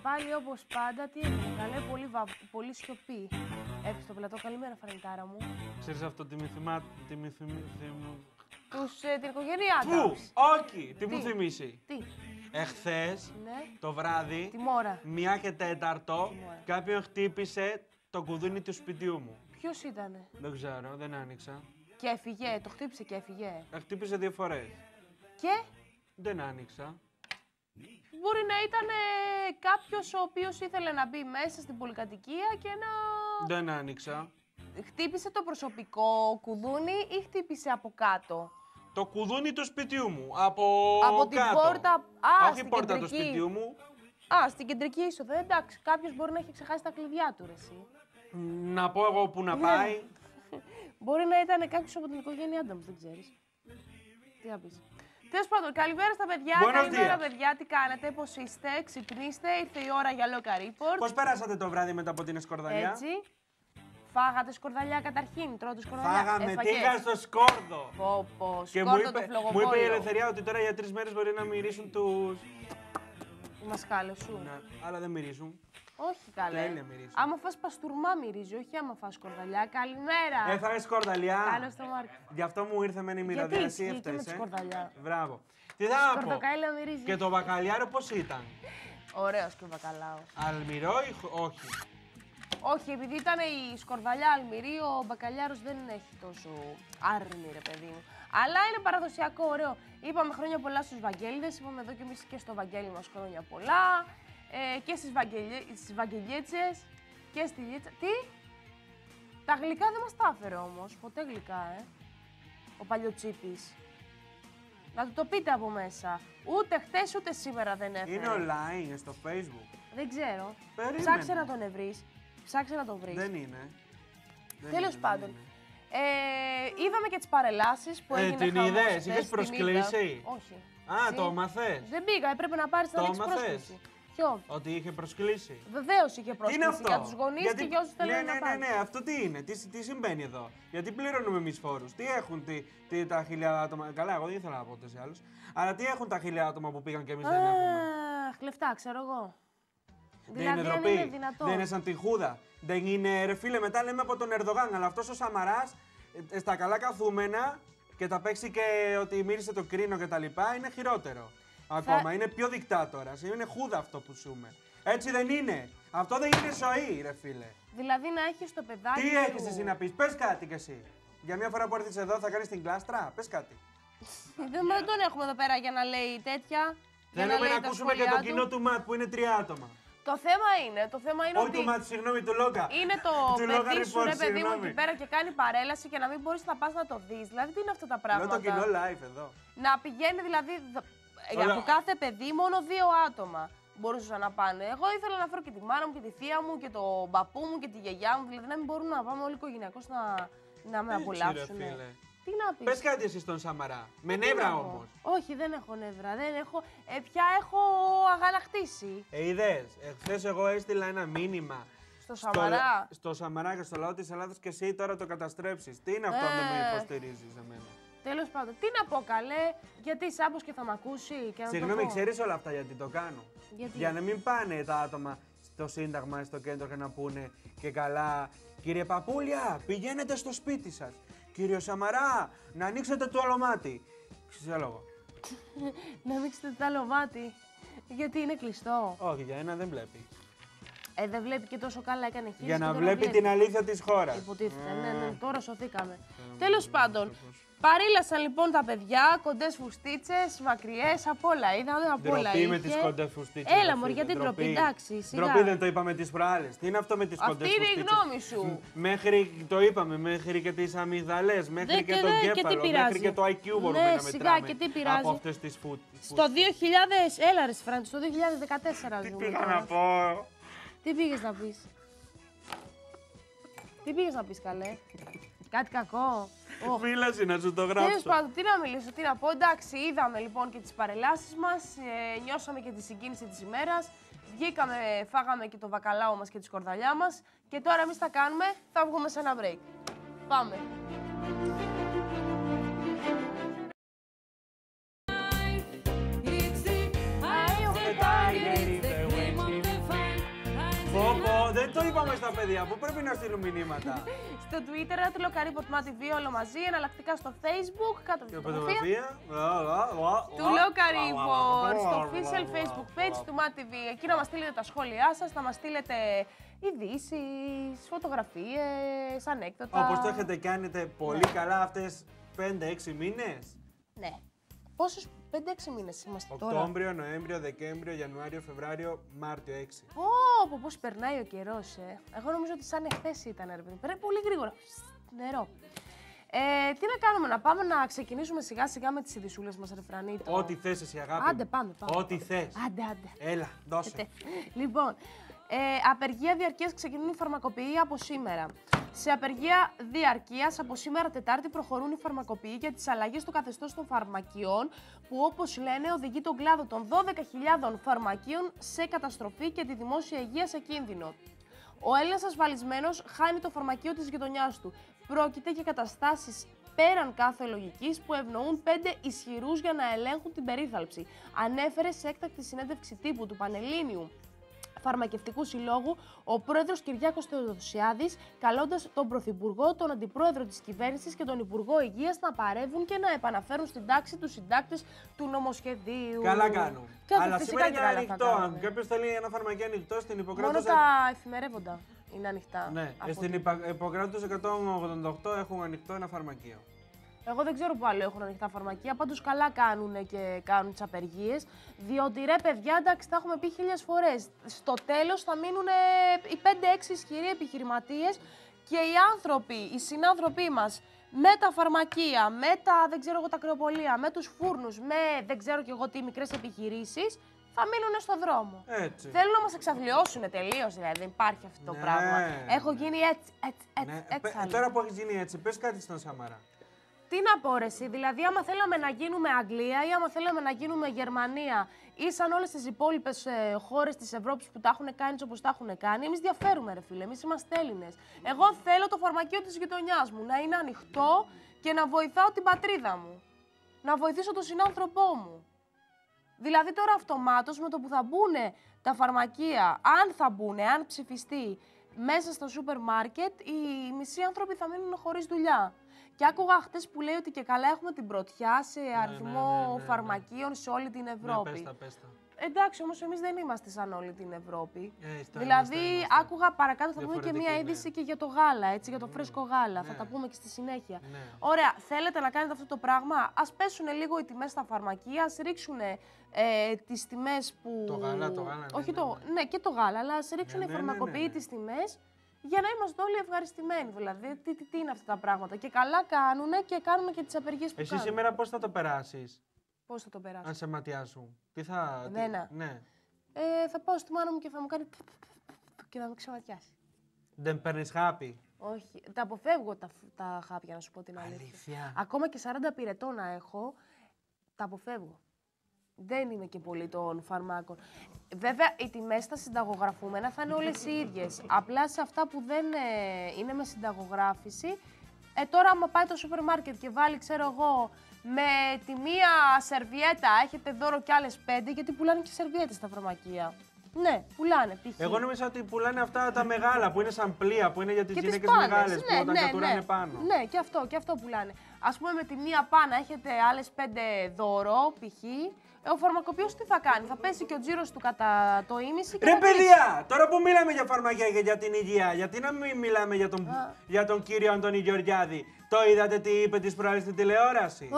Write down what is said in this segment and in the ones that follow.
πάλι όπως πάντα, τι έγινε, καλέ, πολύ σιωπή. Έπεισε το πλατό, καλημέρα φανητάρα μου. Ξέρεις αυτό, την οικογένειά Πού, του. όχι, τι μου θυμίσει. Τι. Εχθές, Ναι. το βράδυ, Τη μόρα. 1:04, κάποιον χτύπησε το κουδούνι του σπιτιού μου. Ποιος ήτανε? Δεν ξέρω, δεν άνοιξα. Και έφυγε, το χτύπησε και έφυγε. Χτύπησε 2 φορές. Και Δεν άνοιξα. μπορεί να ήταν κάποιος ο οποίος ήθελε να μπει μέσα στην πολυκατοικία και να... Δεν άνοιξα. Χτύπησε το προσωπικό κουδούνι ή χτύπησε από κάτω? Το κουδούνι του σπιτιού μου, από την κάτω. πόρτα, Όχι στην πόρτα του κεντρική. σπιτιού μου. Στην κεντρική είσοδο. Εντάξει, κάποιος μπορεί να έχει ξεχάσει τα κλειδιά του, ρε εσύ. Να πω εγώ που να πάει. Μπορεί να ήταν κάποιος από την οικογένειά του, δεν ξέρεις. Τι να πεις. Τέλος πάντων, καλημέρα στα παιδιά. Καλημέρα, παιδιά. Τι κάνετε, πώς είστε, ξυπνήστε, ήρθε η ώρα για Local Report. Πώς περάσατε το βράδυ μετά από την εσκορδαλιά? Έτσι. Φάγατε σκορδαλιά καταρχήν, τρώτε σκορδαλιά. Φάγαμε, τίγα στο σκόρδο. Πω, Και σκόρδο το μου είπε η φλογοβόλιο. Ελευθερία ότι τώρα για 3 μέρες μπορεί να μυρίσουν τους... Οι μασκάλες σου. Ναι, αλλά δεν μυρίζουν. Όχι καλέ. Τέλεια μυρίζει. Άμα φας παστούρμα μυρίζει, όχι άμα φας σκορδαλιά. Καλημέρα. Έφαγε σκορδαλιά. Καλώς το Μάρκο. Γι' αυτό μου ήρθε με η μυρωδία. Εσύ και με τη έφτασε. σκορδαλιά. Μπράβο. Τι θα να πω. Σκορδοκάιλα μυρίζει. Και το μπακαλιάρο πώς ήταν? Ωραίος και ο μπακαλάος. Αλμυρό ή όχι? Όχι, επειδή ήταν η σκορδαλιά αλμυρή, ο μπακαλιάρος δεν έχει τόσο άρμη, ρε παιδί μου. Αλλά είναι παραδοσιακό, ωραίο. Είπαμε χρόνια πολλά στους Βαγγέλιδες, είπαμε εδώ και εμείς και στο Βαγγέλη μας χρόνια πολλά. Και στις Βαγγελιέτσες και στη Λίτσα. Τι? Τα γλυκά δεν μας τα έφερε όμως, ποτέ γλυκά, ο Παλιοτσίπης. Να του το πείτε από μέσα. Ούτε χτες ούτε σήμερα δεν έφερε. Είναι online στο Facebook. Δεν ξέρω. Περίμενε. Ψάξε να τον βρεις. Ψάξε να τον βρεις. Δεν είναι. Τέλος πάντων. Είδαμε και τις παρελάσεις που έγινε την χαμός είδες, χθες, είχες την προσκλήσει? είδα. Όχι. Α, το μαθες. Δεν πήγα, έπρεπε να πάρεις την Το λέξη μαθες. πρόσκληση. Ποιο? Ότι είχε προσκλήσει. Βεβαίως είχε Τι είναι πρόσκληση αυτό? για τους γονείς και για όσους θέλουν να πάνε. Ναι, αυτό τι είναι, τι συμβαίνει εδώ? Γιατί πληρώνουμε εμείς φόρους, τι έχουν τα 1000 άτομα, καλά εγώ δεν ήθελα να πω ούτως ή άλλως, αλλά τι έχουν τα 1000 άτομα που πήγαν και εμείς δεν έχουμε? Χλεφτά, ξέρω εγώ. Δεν είναι Δηλαδή, ντροπή, είναι δυνατόν. δεν είναι σαν τη Χούδα, δεν είναι ρε φίλε μετά λέμε από τον Ερντογάν, αλλά αυτός ο Σαμαράς στα καλά καθούμενα και τα παίξει και ότι μύρισε το κρίνο και τα λοιπά είναι χειρότερο. Ακόμα, είναι πιο δικτάτορας, είναι Χούδα αυτό που ζούμε. Έτσι δεν είναι. Αυτό δεν είναι ζωή, ρε φίλε. Δηλαδή να έχεις το παιδάκι. Τι έχεις εσύ να πεις, πες κάτι κι εσύ. Για μια φορά που έρθεις εδώ θα κάνεις την κλάστρα, πες κάτι. Δεν τον έχουμε εδώ πέρα για να λέει τέτοια. Θέλουμε να ακούσουμε και το κοινό του ΜΑΤ που είναι 3 άτομα. Το θέμα είναι Όχι ότι του ΜΑΤ, συγγνώμη, του Λόγκα. είναι το παιδί σου, ρε παιδί μου, συγγνώμη. εκεί πέρα και κάνει παρέλαση και να μην μπορείς να πας να το δεις. Δηλαδή, τι είναι αυτά τα πράγματα. Λέω το κοινό live εδώ. Να πηγαίνει δηλαδή. Από κάθε παιδί μόνο 2 άτομα μπορούσαν να πάνε. Εγώ ήθελα να φέρω και τη μάνα μου και τη θεία μου και τον παππού μου και τη γιαγιά μου. Δηλαδή να μην μπορούν να πάμε όλοι οικογενειακώς να με απολαύσουν. Τι να πεις. Πες κάτι εσύ στον Σαμαρά. Με νεύρα όμως. Όχι, δεν έχω νεύρα. Δεν έχω. Πια έχω αγανακτήσει. Είδες, εχθές εγώ έστειλα ένα μήνυμα. Στο Σαμαρά. Στο Σαμαρά και στο λαό της Ελλάδας και εσύ τώρα το καταστρέψεις. Τι είναι αυτό αν δεν με υποστηρίζεις εμένα? Τέλος πάντων, τι να πω καλέ, γιατί Σάμπος και θα μ' ακούσει και να Συγγνώμη, το πω. ξέρεις όλα αυτά γιατί το κάνω? Γιατί? Για να μην πάνε τα άτομα στο Σύνταγμα, στο κέντρο και να πούνε και καλά «Κύριε Παπούλια, πηγαίνετε στο σπίτι σας. Κύριο Σαμαρά, να ανοίξετε το άλλο μάτι». Ξέρω. Να ανοίξετε το άλλο μάτι, γιατί είναι κλειστό. Όχι, για ένα δεν βλέπει. Δεν βλέπει και τόσο καλά, έκανε χείλη. Για να βλέπει την αλήθεια της χώρας. Υποτίθεται, ναι, τώρα σωθήκαμε. Τέλος πάντων, παρήλασαν λοιπόν τα παιδιά, κοντές φουστίτσες, μακριές, απ' όλα. Είδαμε απ' όλα. Ντροπή με τις κοντές φουστίτσες. Έλα μωρί, γιατί ντροπή, εντάξει, σιγά. Ντροπή δεν το είπαμε τις προάλλες. Τι είναι αυτό με τις κοντές Αυτή φουστίτσες? είναι η γνώμη σου. Μέχρι, το είπαμε, μέχρι και τις αμυγδαλές, μέχρι και τον κέφαλο, μέχρι και το IQ μπορούμε να μετράμε. Σιγά, και τι πειράζει. Από αυτές τις φούτες. Στο 2000, έλα ρε Φράντη, στο 2014 Τι ζούμε πήγα τώρα. να πω? Τι πήγες να πεις? Τι πήγες να πεις καλέ? Κάτι κακό? Μίλασε να σου το γράψω. Τέλος πάντων, τι να μιλήσω, τι να πω. Εντάξει, είδαμε λοιπόν και τις παρελάσεις μας, νιώσαμε και τη συγκίνηση της ημέρας. Βγήκαμε, φάγαμε και το μπακαλάο μας και τη σκορδαλιά μας. Και τώρα εμείς θα κάνουμε, θα βγούμε σε ένα break. Πάμε. πάμε στα παιδιά, που πρέπει να στείλουν μηνύματα. Στο Twitter, @LokaReport.tv, όλο μαζί, εναλλακτικά στο Facebook, κάτω από τη φωτογραφία του Loka Report, στο official Facebook page του MATV. Εκεί να μας στείλετε τα σχόλιά σας, να μας στείλετε ειδήσεις, φωτογραφίες, ανέκδοτα. Όπως το έχετε κάνετε πολύ καλά αυτές 5-6 μήνες. Ναι. Πόσους 5-6 μήνες είμαστε τώρα. Οκτώβριο, Νοέμβριο, Δεκέμβριο, Ιανουάριο, Φεβράριο, Μάρτιο 6. Πώς περνάει ο καιρός, Εγώ νομίζω ότι σαν εχθές ήταν, ρε παιδί. Περνάει πολύ γρήγορα. Νερό. Τι να κάνουμε, να πάμε να ξεκινήσουμε σιγά σιγά με τις ειδισούλες μας, ρε Φρανίτο. Ό,τι θες εσύ, αγάπη. Άντε, πάμε. Ό,τι θες. Άντε. Έλα, δώσε. Λοιπόν, απεργία διαρκείας ξεκινούν οι φαρμακοποιοί από σήμερα. Σε απεργία διαρκείας από σήμερα Τετάρτη προχωρούν οι φαρμακοποιοί για τις αλλαγές στο καθεστώς των φαρμακείων, που όπως λένε οδηγεί τον κλάδο των 12.000 φαρμακείων σε καταστροφή και τη δημόσια υγεία σε κίνδυνο. Ο Έλληνας ασφαλισμένος χάνει το φαρμακείο της γειτονιάς του. Πρόκειται για καταστάσεις πέραν κάθε λογικής που ευνοούν 5 ισχυρούς για να ελέγχουν την περίθαλψη. Ανέφερε σε έκτακτη συνέντευξη τύπου του Πανελλήνιου Φαρμακευτικού Συλλόγου ο πρόεδρος Κυριάκος Θεοδοσιάδης, καλώντας τον Πρωθυπουργό, τον Αντιπρόεδρο της Κυβέρνησης και τον Υπουργό Υγείας να παρεύουν και να επαναφέρουν στην τάξη τους συντάκτες του νομοσχεδίου. Καλά κάνουν. Και αλλά σήμερα είναι ανοιχτό. Αν κάποιος θέλει ένα φαρμακείο ανοιχτό στην Ιπποκράτους. Μόνο τα εφημερεύοντα είναι ανοιχτά. Ναι, στην Ιπποκράτους 188 έχουν ανοιχτό ένα φαρμακείο. Εγώ δεν ξέρω που άλλο έχουν ανοιχτά φαρμακεία, πάντως καλά κάνουν και κάνουν τις απεργίες, διότι ρε παιδιά, εντάξει, τα έχουμε πει 1000 φορές. Στο τέλος θα μείνουν οι 5-6 ισχυροί επιχειρηματίες και οι άνθρωποι, οι συνάνθρωποι μας, με τα φαρμακεία, με τα, δεν ξέρω εγώ, τα κρεοπολία, με τους φούρνους, με δεν ξέρω κι εγώ τι μικρές επιχειρήσεις, θα μείνουν στο δρόμο. Έτσι. Θέλουν να μας εξαθλιώσουν τελείως, δηλαδή, δεν υπάρχει αυτό το πράγμα. Έχω γίνει έτσι. Τώρα που έχεις γίνει έτσι, πες κάτι στον Σαμαρά. Τι να πω ρε εσύ, δηλαδή άμα θέλαμε να γίνουμε Αγγλία ή άμα θέλαμε να γίνουμε Γερμανία ή σαν όλες τις υπόλοιπες χώρες της Ευρώπης που τα έχουν κάνει όπως τα έχουν κάνει, εμείς διαφέρουμε ρε φίλε, εμείς είμαστε Έλληνες. Εγώ θέλω το φαρμακείο της γειτονιάς μου να είναι ανοιχτό και να βοηθάω την πατρίδα μου. Να βοηθήσω τον συνάνθρωπό μου. Δηλαδή τώρα αυτομάτως με το που θα μπουν τα φαρμακεία, αν θα μπουν, αν ψηφιστεί μέσα στο σούπερ μάρκετ, οι μισοί άνθρωποι θα μείνουν χωρίς δουλειά. Και άκουγα χτες που λέει ότι και καλά έχουμε την πρωτιά σε αριθμό φαρμακείων σε όλη την Ευρώπη. Ναι, πες τα. Εντάξει, όμως εμείς δεν είμαστε σαν όλη την Ευρώπη. Δηλαδή, άκουγα παρακάτω θα πούμε και μία είδηση και για το γάλα, έτσι, για το φρέσκο γάλα. Θα τα πούμε και στη συνέχεια. Ωραία, θέλετε να κάνετε αυτό το πράγμα? Ας πέσουν λίγο οι τιμές στα φαρμακεία, ας ρίξουν τις τιμές που. Το γάλα, Όχι ναι, και το γάλα, αλλά ας ρίξουν οι φαρμακοποιοί τις τιμές. Για να είμαστε όλοι ευχαριστημένοι, δηλαδή. Τι είναι αυτά τα πράγματα. Και καλά κάνουν και κάνουμε και τις απεργίες που κάνουν. Εσύ σήμερα πώς θα το περάσεις? Πώς θα το περάσω? Αν σε ματιάσουν. Τι θα. Εμένα. Ναι. Θα πάω στη μάνα μου και θα μου κάνει και θα με ξεματιάσει. Δεν παίρνεις χάπι? Όχι. Τα αποφεύγω τα χάπια, να σου πω την αλήθεια. Ακόμα και 40 πυρετό να έχω, τα αποφεύγω. Δεν είμαι και πολύ των φαρμάκων. Βέβαια, οι τιμές στα συνταγογραφούμενα θα είναι όλες οι ίδιες. Απλά σε αυτά που δεν είναι με συνταγογράφηση, τώρα άμα πάει το σούπερ μάρκετ και βάλει, ξέρω εγώ, με τη μία σερβιέτα έχετε δώρο κι άλλες 5, γιατί πουλάνε και σερβιέτες στα φαρμακεία. Ναι, πουλάνε. Εγώ νόμιζα ότι πουλάνε αυτά τα μεγάλα που είναι σαν πλοία, που είναι για τις γυναίκες μεγάλες, που όταν κατουράνε πάνω. Ναι, και αυτό πουλάνε. Ας πούμε με τη μία πάνα έχετε άλλες 5 δώρο, π.χ. Ο φαρμακοποιός τι θα κάνει, θα πέσει και ο τζίρος του κατά το ίμιση και. Ρε παιδιά, τώρα που μιλάμε για φαρμακεία και για την υγεία, γιατί να μην μιλάμε για τον κύριο Αντώνη Γεωργιάδη? Το είδατε τι είπε τις προάλλες στην τηλεόραση?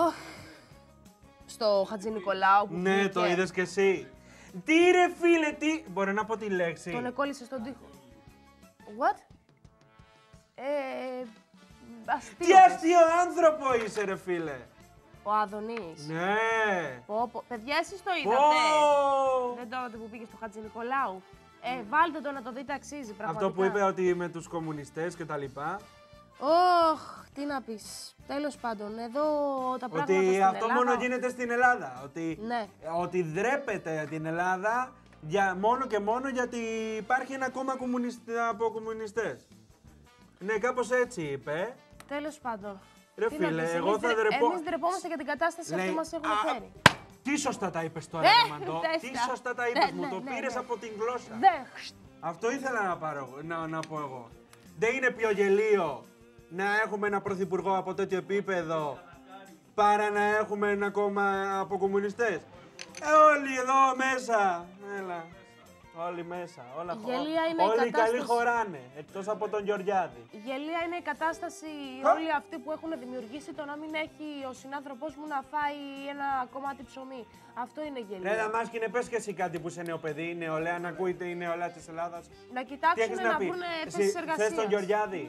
Στο Χατζη Νικολάου που ναι, το είδες κι εσύ. Τι ρε φίλε, τι. Μπορεί να πω τη λέξη? Τον εκόλλησε στον τοίχο. What? Τι αστείο άνθρωπο είσαι ρε φίλε. Ο Αδωνής. Ναι. Παιδιά, εσείς το είδατε? Δεν το είδατε που πήγε στο Χατζη Νικολάου? Βάλτε το να το δείτε, αξίζει πραγματικά. Αυτό που είπε ότι με τους κομμουνιστές και τα λοιπά. Τι να πεις. Τέλος πάντων, εδώ τα πράγματα ότι στην αυτό Ελλάδα. μόνο γίνεται στην Ελλάδα. Ότι ντρέπεται την Ελλάδα μόνο και μόνο γιατί υπάρχει ένα κόμμα από κομμουνιστές. Ναι, κάπως έτσι είπε. Τέλος πάντων. Ρε φίλε, εγώ θα ντρεπώ. Εμείς ντρεπόμαστε για την κατάσταση αυτή που μας έχουν φέρει. Τι σωστά τα είπες τώρα, Μαντώ. Τι σωστά τα είπες, μου το πήρες από την γλώσσα. Αυτό ήθελα να, να πω εγώ. Δεν είναι πιο γελίο να έχουμε ένα πρωθυπουργό από τέτοιο επίπεδο παρά να έχουμε ένα κόμμα από κομμουνιστές. Όλοι εδώ μέσα. Έλα. Όλοι μέσα. Όλοι οι καλοί χωράνε. Εκτός από τον Γεωργιάδη. Γελία είναι η κατάσταση όλοι αυτοί που έχουν δημιουργήσει το να μην έχει ο συνάνθρωπός μου να φάει ένα κομμάτι ψωμί. Αυτό είναι γελία. Ρε Δαμάσκηνε, πες και εσύ κάτι που είσαι νεοπαιδί, νεολαία, να ακούτε η νεολαία της Ελλάδας. Να κοιτάξουν να βρουν θέσεις εργασίας. Θες τον Γεωργιάδη.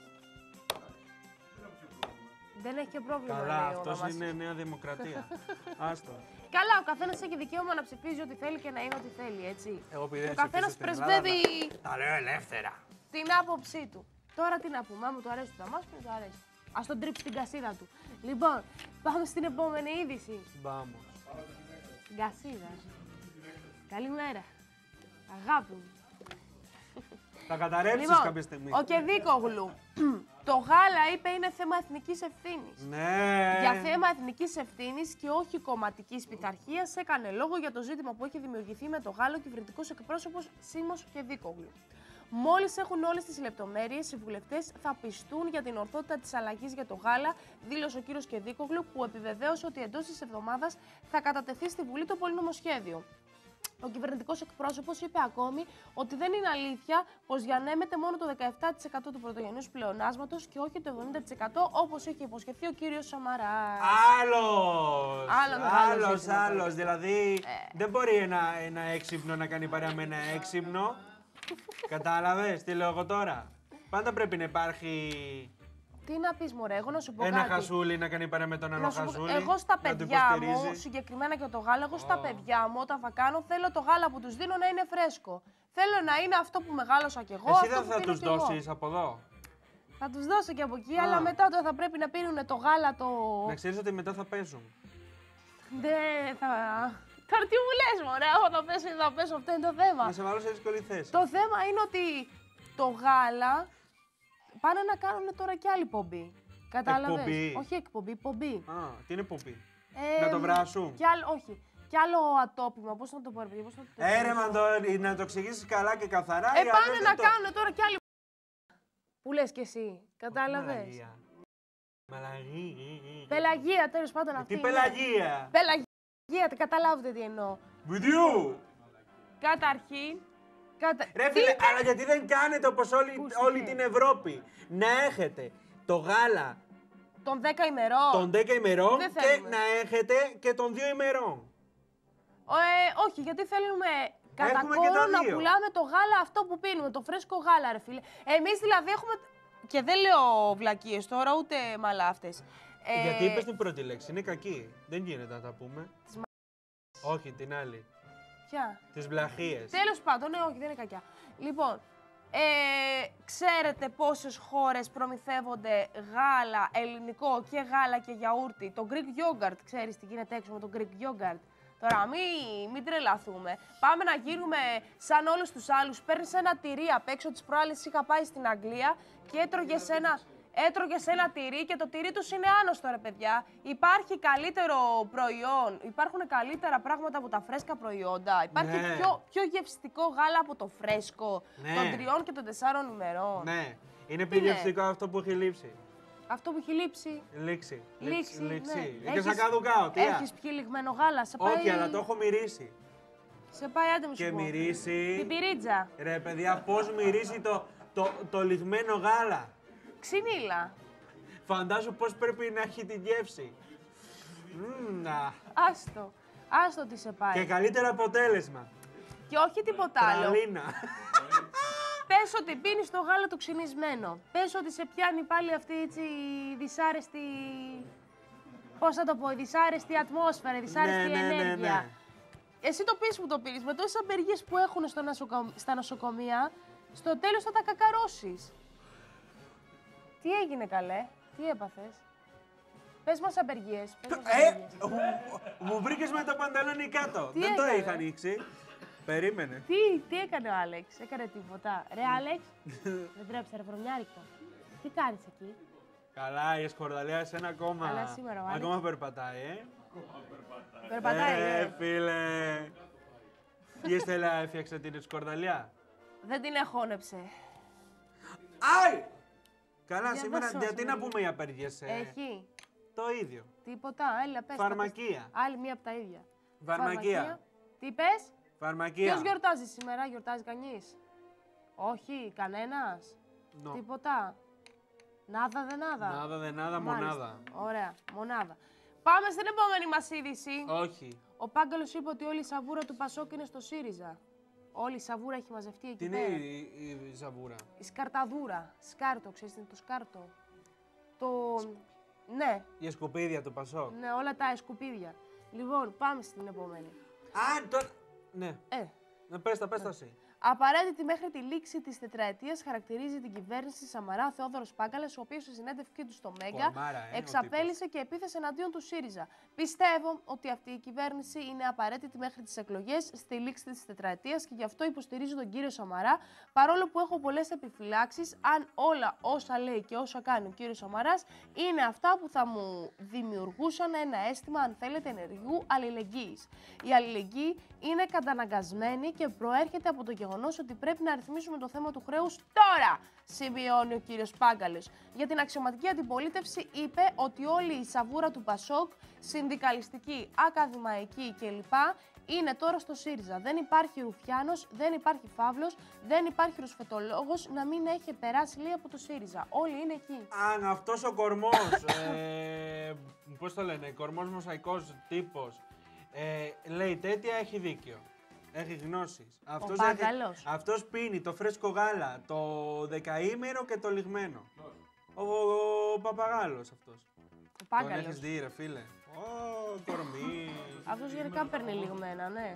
Δεν έχει και πρόβλημα. Καλά, αυτός είναι Νέα Δημοκρατία. Άστο. Καλά, ο καθένας έχει δικαίωμα να ψηφίζει ό,τι θέλει και να είναι ό,τι θέλει, έτσι. Ο καθένας πρεσβεύει. Τα λέω ελεύθερα. Την άποψή του. Τώρα τι να πούμε, άμα του αρέσει το Δαμάσκηνο, του αρέσει. Ας τον τρίψει την κασίδα του. Λοιπόν, πάμε στην επόμενη είδηση. Vamos. Την κασίδα. Καλημέρα. Αγάπη μου. Θα καταρρεύσεις Λοιπόν, κάποια στιγμή. ο Κεδίκογλου. Το γάλα, είπε, είναι θέμα εθνικής ευθύνης. Ναι. Για θέμα εθνικής ευθύνης και όχι κομματικής πειθαρχίας έκανε λόγο για το ζήτημα που έχει δημιουργηθεί με το γάλα ο κυβερνητικός εκπρόσωπος Σίμος Κεδίκογλου. Μόλις έχουν όλες τις λεπτομέρειες, οι βουλευτές θα πιστούν για την ορθότητα της αλλαγής για το γάλα, δήλωσε ο κύριος Κεδίκογλου, που επιβεβαίωσε ότι εντός της εβδομάδας θα κατατεθεί στη Βουλή το πολυνομοσχέδιο. Ο κυβερνητικός εκπρόσωπος είπε ακόμη ότι δεν είναι αλήθεια πως διανέμεται μόνο το 17% του πρωτογενούς πλεονάσματος και όχι το 70% όπως είχε υποσχεθεί ο κύριος Σαμαράς. Άλλος. Δηλαδή δεν μπορεί ένα έξυπνο να κάνει παρέα με ένα έξυπνο. Κατάλαβες τι λέω εγώ τώρα. Πάντα πρέπει να υπάρχει... Τι να πεις μωρέ, εγώ να σου πω ένα κάτι. χασούλι να κάνει παρέα με τον άλλο χασούλι. Εγώ στα παιδιά μου, συγκεκριμένα και το γάλα, εγώ στα παιδιά μου όταν θα κάνω θέλω το γάλα που τους δίνω να είναι φρέσκο. Θέλω να είναι αυτό που μεγάλωσα κι εγώ. Εσύ δεν θα τους δώσεις από εδώ. Θα τους δώσω και από εκεί, αλλά μετά τώρα θα πρέπει να πίνουν το γάλα το... Να ξέρεις ότι μετά θα παίζουν. Δεν θα... Τώρα τι μου λες μωρέ, εγώ θα πέσω, αυτό είναι το θέμα. Να σε βάλω σε δύσκολη θέση. Το θέμα είναι ότι το γάλα πάνε να κάνουν τώρα κι άλλη πομπή. Κατάλαβες. Εκπομπή. Όχι εκπομπή, πομπή. Α, τι είναι πομπή. Να το βράσουν. Όχι. Κι άλλο ατόπιμα, πώς να το πω, πώς να το πω. Έρεμα να το εξηγήσεις καλά και καθαρά. Πάνε να κάνουν τώρα κι άλλη. Που λες κι εσύ, κατάλαβες. Μαλαγία. Πελαγία, τέλος πάντων αυτή. Τι πελαγία. Πελαγία, καταλάβετε τι εννοώ. Βιντιού. Καταρχήν. Ρε φίλε, αλλά γιατί δεν κάνετε όπως όλη την Ευρώπη. Να έχετε το γάλα των 10 ημερών. Των 10 ημερών και να έχετε και των 2 ημερών. Όχι, γιατί θέλουμε κατά κόρο να πουλάμε το γάλα αυτό που πίνουμε, το φρέσκο γάλα, ρε φίλε. Εμείς δηλαδή έχουμε. Και δεν λέω βλακίες τώρα, ούτε μαλάφτες. Γιατί είπες την πρώτη λέξη, είναι κακή. Δεν γίνεται να τα πούμε. Όχι, την άλλη. Ποια? Τις βλαχίες. Τέλος πάντων, όχι, δεν είναι κακιά. Λοιπόν, ξέρετε πόσες χώρες προμηθεύονται γάλα ελληνικό και γάλα και γιαούρτι. Το Greek yogurt, ξέρεις τι γίνεται έξω με το Greek yogurt. Τώρα μην τρελαθούμε. Πάμε να γίνουμε σαν όλους τους άλλους. Παίρνεις ένα τυρί απ' έξω, τις προάλλες είχα πάει στην Αγγλία και έτρωγες ένα τυρί και το τυρί τους είναι άνοστο, ρε παιδιά. Υπάρχει καλύτερο προϊόν, υπάρχουν καλύτερα πράγματα από τα φρέσκα προϊόντα. Υπάρχει πιο γευστικό γάλα από το φρέσκο των 3 και των 4 ημερών. Ναι, είναι πιο γευστικό αυτό που έχει λείψει. Αυτό που έχει λείψει. Λήξη. Ναι. Και σαν καδουκάω, τι. Έχεις πιει λιγμένο γάλα, σε πάει... Όχι, αλλά το έχω μυρίσει. Σε πάει άντεμο σου. Και μυρίσει. Την πυρίτζα. Ρε παιδιά, πώς μυρίσει το λιγμένο γάλα. Ξυνήλα. Φαντάσου πώς πρέπει να έχει τη γεύση. Άστο τι σε πάει. Και καλύτερο αποτέλεσμα. Και όχι τίποτα άλλο. Τραλίνα. Πες ότι πίνεις το γάλα το ξυνισμένο. Πες ότι σε πιάνει πάλι αυτή έτσι δυσάρεστη... Πώς θα το πω, δυσάρεστη ατμόσφαιρα, δυσάρεστη ενέργεια. Ναι. Εσύ το πεις που το πίνεις. Με τόσες απεργίες που έχουν στα νοσοκομεία, στο τέλος θα τα κακαρώσεις. Τι έγινε καλέ, τι έπαθες. Πες μας απεργίες. Μου βρήκες με το παντελόνι κάτω. Τι δεν έκανε? Το είχα ανοίξει. Περίμενε. Τι έκανε ο Άλεξ, έκανε τίποτα. Ρε Άλεξ, δεν τρέψε ρε βρωμιάρικο. Τι κάνεις εκεί. Καλά, η σκορδαλιά σε ένα ακόμα. Καλά σήμερα, ο Άλεξ. Ακόμα περπατάει, Περπατάει, φίλε. Τι Στέλλα έφτιαξε την σκορδαλιά. Δεν την εχώνεψε. Άι! Καλά, Για σήμερα δώσ' γιατί μας, να Μαρία. πούμε οι απεργίες. Έχει. Το ίδιο. Τίποτα, έλα πες. Φαρμακεία. Άλλη μία από τα ίδια. Φαρμακεία. Τι πες? Φαρμακεία. Ποιος γιορτάζει σήμερα, γιορτάζει κανείς? Όχι, κανένας. No. Τίποτα. Νάδα δεν νάδα. Νάδα δεν νάδα, Μάλιστα. μονάδα. Ωραία, μονάδα. Πάμε στην επόμενη μας είδηση. Όχι. Ο Πάγκαλος είπε ότι όλη η σαβούρα του Πασόκ είναι στο ΣΥΡΙΖΑ. Όλη η σαβούρα έχει μαζευτεί εκεί Τι είναι πέρα. η ζαβούρα. Η σκαρταδούρα. Σκάρτο, ξέρεις τι είναι το σκάρτο. Το... Ναι, Η σκουπίδια του Πασόκ. ναι, όλα τα σκουπίδια. Λοιπόν, πάμε στην επόμενη. Α, τώρα. Ναι. Πες τα εσύ. Απαραίτητη μέχρι τη λήξη της τετραετίας χαρακτηρίζει την κυβέρνηση Σαμαρά ο Θεόδωρος Πάγκαλας, ο οποίος στη συνέντευξή του στο Μέγκα Κορμάρα, εξαπέλυσε και επίθεσε εναντίον του ΣΥΡΙΖΑ. Πιστεύω ότι αυτή η κυβέρνηση είναι απαραίτητη μέχρι τις εκλογές στη λήξη της τετραετίας και γι' αυτό υποστηρίζω τον κύριο Σαμαρά, παρόλο που έχω πολλές επιφυλάξεις αν όλα όσα λέει και όσα κάνει ο κύριος Σαμαράς είναι αυτά που θα μου δημιουργούσαν ένα αίσθημα, αν θέλετε, ενεργού αλληλεγγύης. Η αλληλεγγύη είναι καταναγκασμένη και προέρχεται από το γεγονός ότι πρέπει να ρυθμίσουμε το θέμα του χρέους τώρα, σημειώνει ο κύριος Πάγκαλος. Για την αξιωματική αντιπολίτευση είπε ότι όλη η σαβούρα του Πασόκ, συνδικαλιστική, ακαδημαϊκή κλπ. Είναι τώρα στο ΣΥΡΙΖΑ. Δεν υπάρχει Ρουφιάνος, δεν υπάρχει Φαύλος, δεν υπάρχει ρουσφετολόγος να μην έχει περάσει λέει από το ΣΥΡΙΖΑ. Όλοι είναι εκεί. Αν αυτός ο κορμός, πώς το λένε, κορμός μοσαϊκός τύπος, λέει τέτοια, έχει δίκιο. Έχει γνώσεις. Αυτός πίνει το φρέσκο γάλα, το δεκαήμερο και το λιγμένο. Ο Παπαγάλος αυτός. Ο Πάγκαλος. Τον έχεις δει ρε φίλε. Κορμί. Αυτός γενικά παίρνει λιγμένα, ναι.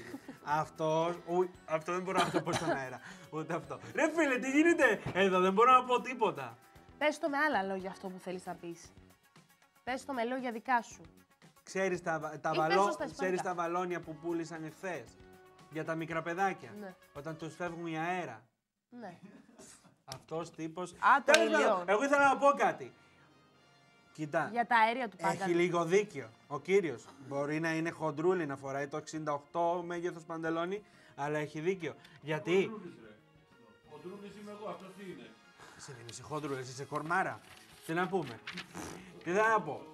Αυτό δεν μπορώ να το πω στον αέρα. Ούτε αυτό. Ρε φίλε, τι γίνεται εδώ, δεν μπορώ να πω τίποτα. Πες το με άλλα λόγια αυτό που θέλεις να πεις. Πες το με λόγια δικά σου. Ξέρεις τα βαλόνια που πούλησαν εχθές για τα μικρά παιδάκια, Ναι. όταν τους φεύγουν οι αέρα. Ναι. Αυτός τύπος. Το Τέλος ηλιό. πάντων, εγώ ήθελα να πω κάτι. Κοίτα, Για τα αέρια του Πάγκαλου. έχει λίγο δίκιο. Ο κύριος μπορεί να είναι χοντρούλη, να φοράει το 68 μέγεθος παντελόνι, αλλά έχει δίκιο. Γιατί. Χοντρούλης είμαι εγώ, αυτός τι είναι? Εσύ δεν είσαι χοντρούλης, είσαι κορμάρα. Τι να πούμε. Τι θα να πω.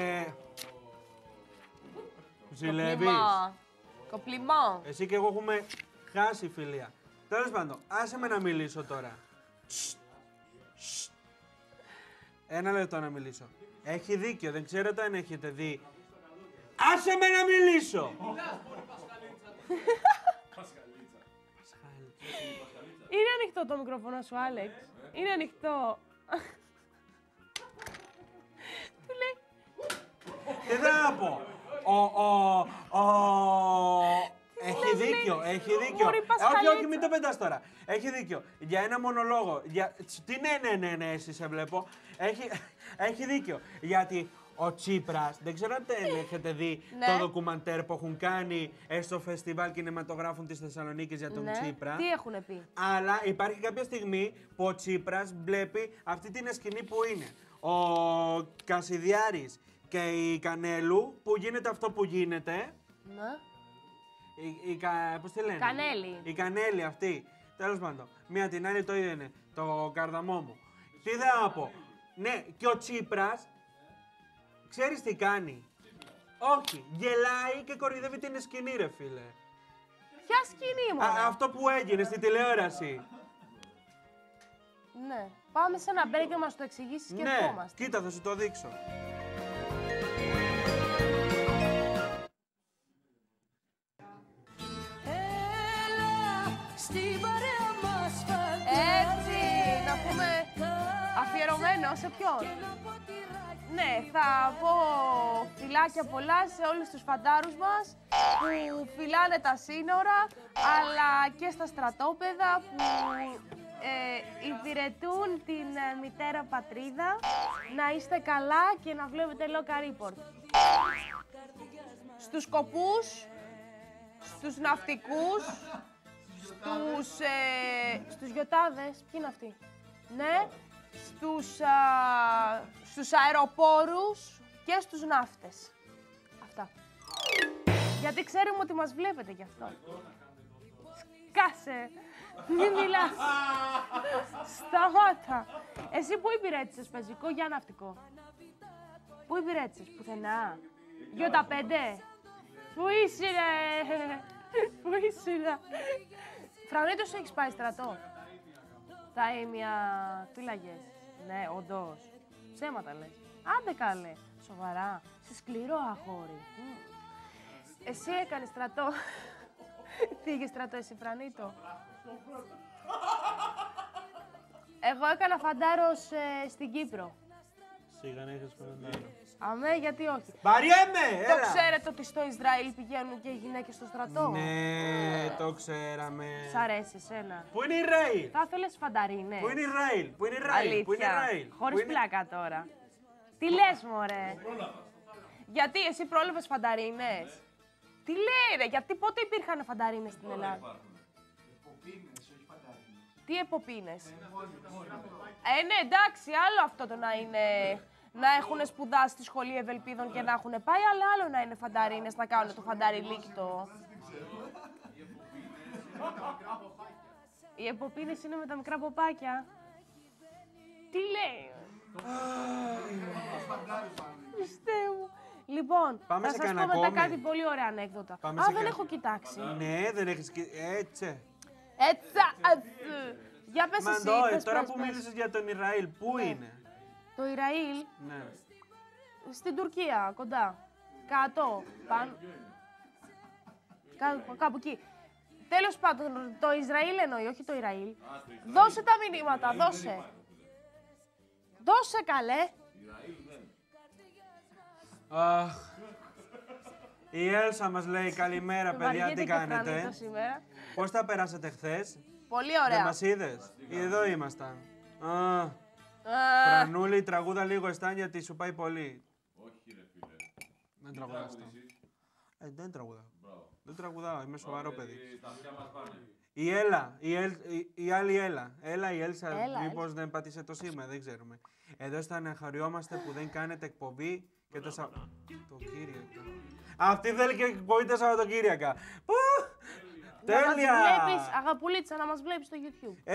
Ζηλεύεις. Κοπλιμό. Εσύ και εγώ έχουμε χάσει φιλία. Τέλος πάντων, άσε με να μιλήσω τώρα. Ένα λεπτό να μιλήσω. Έχει δίκιο, δεν ξέρετε αν έχετε δει. Άσε με να μιλήσω! Είναι ανοιχτό το μικρόφωνο σου, Άλεξ. Είναι ανοιχτό. Του λέει. Τι θα πω. Έχει δίκιο, έχει δίκιο. Όχι, μην το πετάς τώρα. Έχει δίκιο. Για ένα μονολόγο. Τι ναι, εσύ σε βλέπω. Έχει δίκιο. Γιατί ο Τσίπρας, δεν ξέρω αν έχετε δει το ντοκουμαντέρ που έχουν κάνει στο φεστιβάλ κινηματογράφων της Θεσσαλονίκης για τον Τσίπρα. Τι έχουνε πει. Αλλά υπάρχει κάποια στιγμή που ο Τσίπρας βλέπει αυτή την σκηνή που είναι. Ο Κασιδιάρης και η Κανέλου που γίνεται αυτό που γίνεται. Ναι. Πώς τη λένε. Κανέλη. Η Κανέλη αυτή. Τέλος πάντων. Μία την άλλη το ίδιο είναι. Το καρδαμόμου. Τι θα πω. Ναι, και ο Τσίπρας, ξέρεις τι κάνει. Όχι, γελάει και κοροϊδεύει την σκηνή ρε φίλε. Ποια σκηνή μου. Αυτό που έγινε στη τηλεόραση. Ναι. Πάμε σε ένα break να μας το εξηγήσεις και Ναι, ερχόμαστε. κοίτα θα σου το δείξω. Έτσι, να πούμε αφιερωμένο σε ποιον. Ναι, θα πω φιλάκια πολλά σε όλους τους φαντάρους μας που φυλάνε τα σύνορα, αλλά και στα στρατόπεδα που υπηρετούν την μητέρα πατρίδα. Να είστε καλά και να βλέπετε Local Report. Στους σκοπούς, στους ναυτικούς, στους γιοτάδες, ποιοι είναι αυτοί, ναι, στους αεροπόρους και στους ναύτες. Αυτά. Γιατί ξέρουμε ότι μας βλέπετε γι' αυτό. Σκάσε! Μην μιλάς. Σταμάτα. Εσύ πού υπηρέτησες, πεζικό για ναυτικό? Πού υπηρέτησες, πουθενά? Γιώτα 5. Πού είσαι, ρε? Πού είσαι, ρε? Φρανίτος, έχεις πάει στρατό? Τα ήμια φύλαγες. Ναι, όντως. Ψέματα λες. Άντε καλέ. Σοβαρά. Σε σκληρό αγόρι. Εσύ έκανες στρατό. Τι είχες στρατό εσύ, Φρανίτο? Εγώ έκανα φαντάρος στην Κύπρο. Σιγά να έχεις φαντάρο. Αμέ, γιατί όχι. Βαριέμαι! Το Έλα! ξέρετε ότι στο Ισραήλ πηγαίνουν και οι γυναίκες στο στρατό? Ναι, το ξέραμε. Σ' αρέσει εσένα? Πού είναι η Ραήλ? Θα ήθελες φανταρίνες? Πού είναι η Ραήλ? Πού είναι η Ραήλ? Πού είναι η Αλήθεια. Ραήλ? Χωρίς πλάκα τώρα. Τι λες, μωρέ? Γιατί εσύ πρόλαβες φανταρίνες? Τι λέει, ρε, γιατί πότε υπήρχαν φανταρίνες στην Ελλάδα? Τι εποπίνες? Ναι, εντάξει, άλλο αυτό το να είναι... Να έχουν σπουδάσει στη σχολή Ευελπίδων και να έχουν πάει, αλλά άλλο να είναι φανταρίνες, να κάνουν το φανταριλίκτο. Οι εποπίνες είναι με τα μικρά ποπάκια. Τι λέει? Χριστέ μου. Λοιπόν, Πάμε θα σε σας πω κανένα μετά κόμι. κάτι πολύ ωραία ανέκδοτα. Πάμε Α, σε δεν κα- έχω κοιτάξει. Ναι, δεν έχεις... Έτσι. Για πες εσύ, Μαντώ, πες, τώρα πες, που πες. μίλησες για τον Ισραήλ, πού είναι? Το Ισραήλ, Ναι. στην Τουρκία, κοντά. Κάτω, πάνω. Κάπου εκεί. Τέλος πάντων, το Ισραήλ εννοεί, όχι το Ισραήλ. Δώσε τα μηνύματα, δώσε. Δώσε καλέ. Αχ. Η Έλσα μας λέει καλημέρα παιδιά, Βαριέται τι και κάνετε? Φρανίτο σήμερα. Πώς τα περάσατε χθες? Πολύ Δεν ωραία. μας είδες? Εδώ ήμασταν. Α, Α, Φρανούλη, τραγούδα λίγο εστάν γιατί σου πάει πολύ. Όχι ρε φίλε. Δεν τραγουδάς αυτό. Δεν τραγουδάω. Δεν τραγουδάω, είμαι σοβαρό παιδί. Τα αυτιά μας πάνε. Η Έλα, η άλλη Έλα. Έλα η Έλσα, Έλα, μήπως δεν πάτησε το σήμα, δεν ξέρουμε. Εδώ στεναχωριόμαστε που δεν κάνετε εκπομπή και το Σαββατοκύριακα. Αυτή θέλει και εκπομπή τα Σαββατοκύριακα. Πω! να μας Τέλεια! βλέπεις, αγαπουλίτσα, να μας βλέπεις στο YouTube.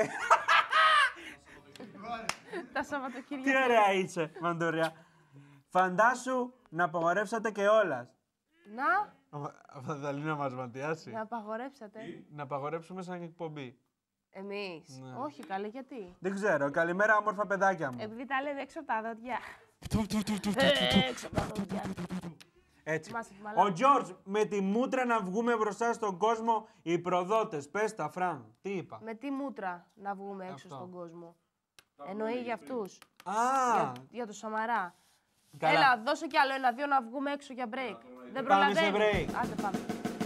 Τα Τι Σαββατοκύριακα. ωραία είσαι, Μαντοριά. Φαντάσου να απαγορεύσατε και όλας. Να, Αυτό θα λέει να μας ματιάσει. να απαγορέψατε. Να απαγορέψουμε σαν εκπομπή. Εμείς. Ναι. Όχι, καλέ, γιατί? Δεν ξέρω. Καλημέρα, όμορφα παιδάκια μου. Επειδή τα λένε έξω από τα δόντια. Έξω από τα δόντια. Έτσι. Θυμάσαι τη μαλάκα. Ο Τζορτζ, με τη μούτρα να βγούμε μπροστά στον κόσμο, οι προδότες. Πες τα, Φραν. Τι είπα. Με τι μούτρα να βγούμε έξω Αυτό. στον κόσμο? Εννοεί για αυτούς. Α, Για το Σαμαρά. καλά. Έλα, δώσε κι άλλο ένα-δύο να βγούμε έξω για break. Δεν Πάμε σε προλαβαίνει. break. Άντε πάμε.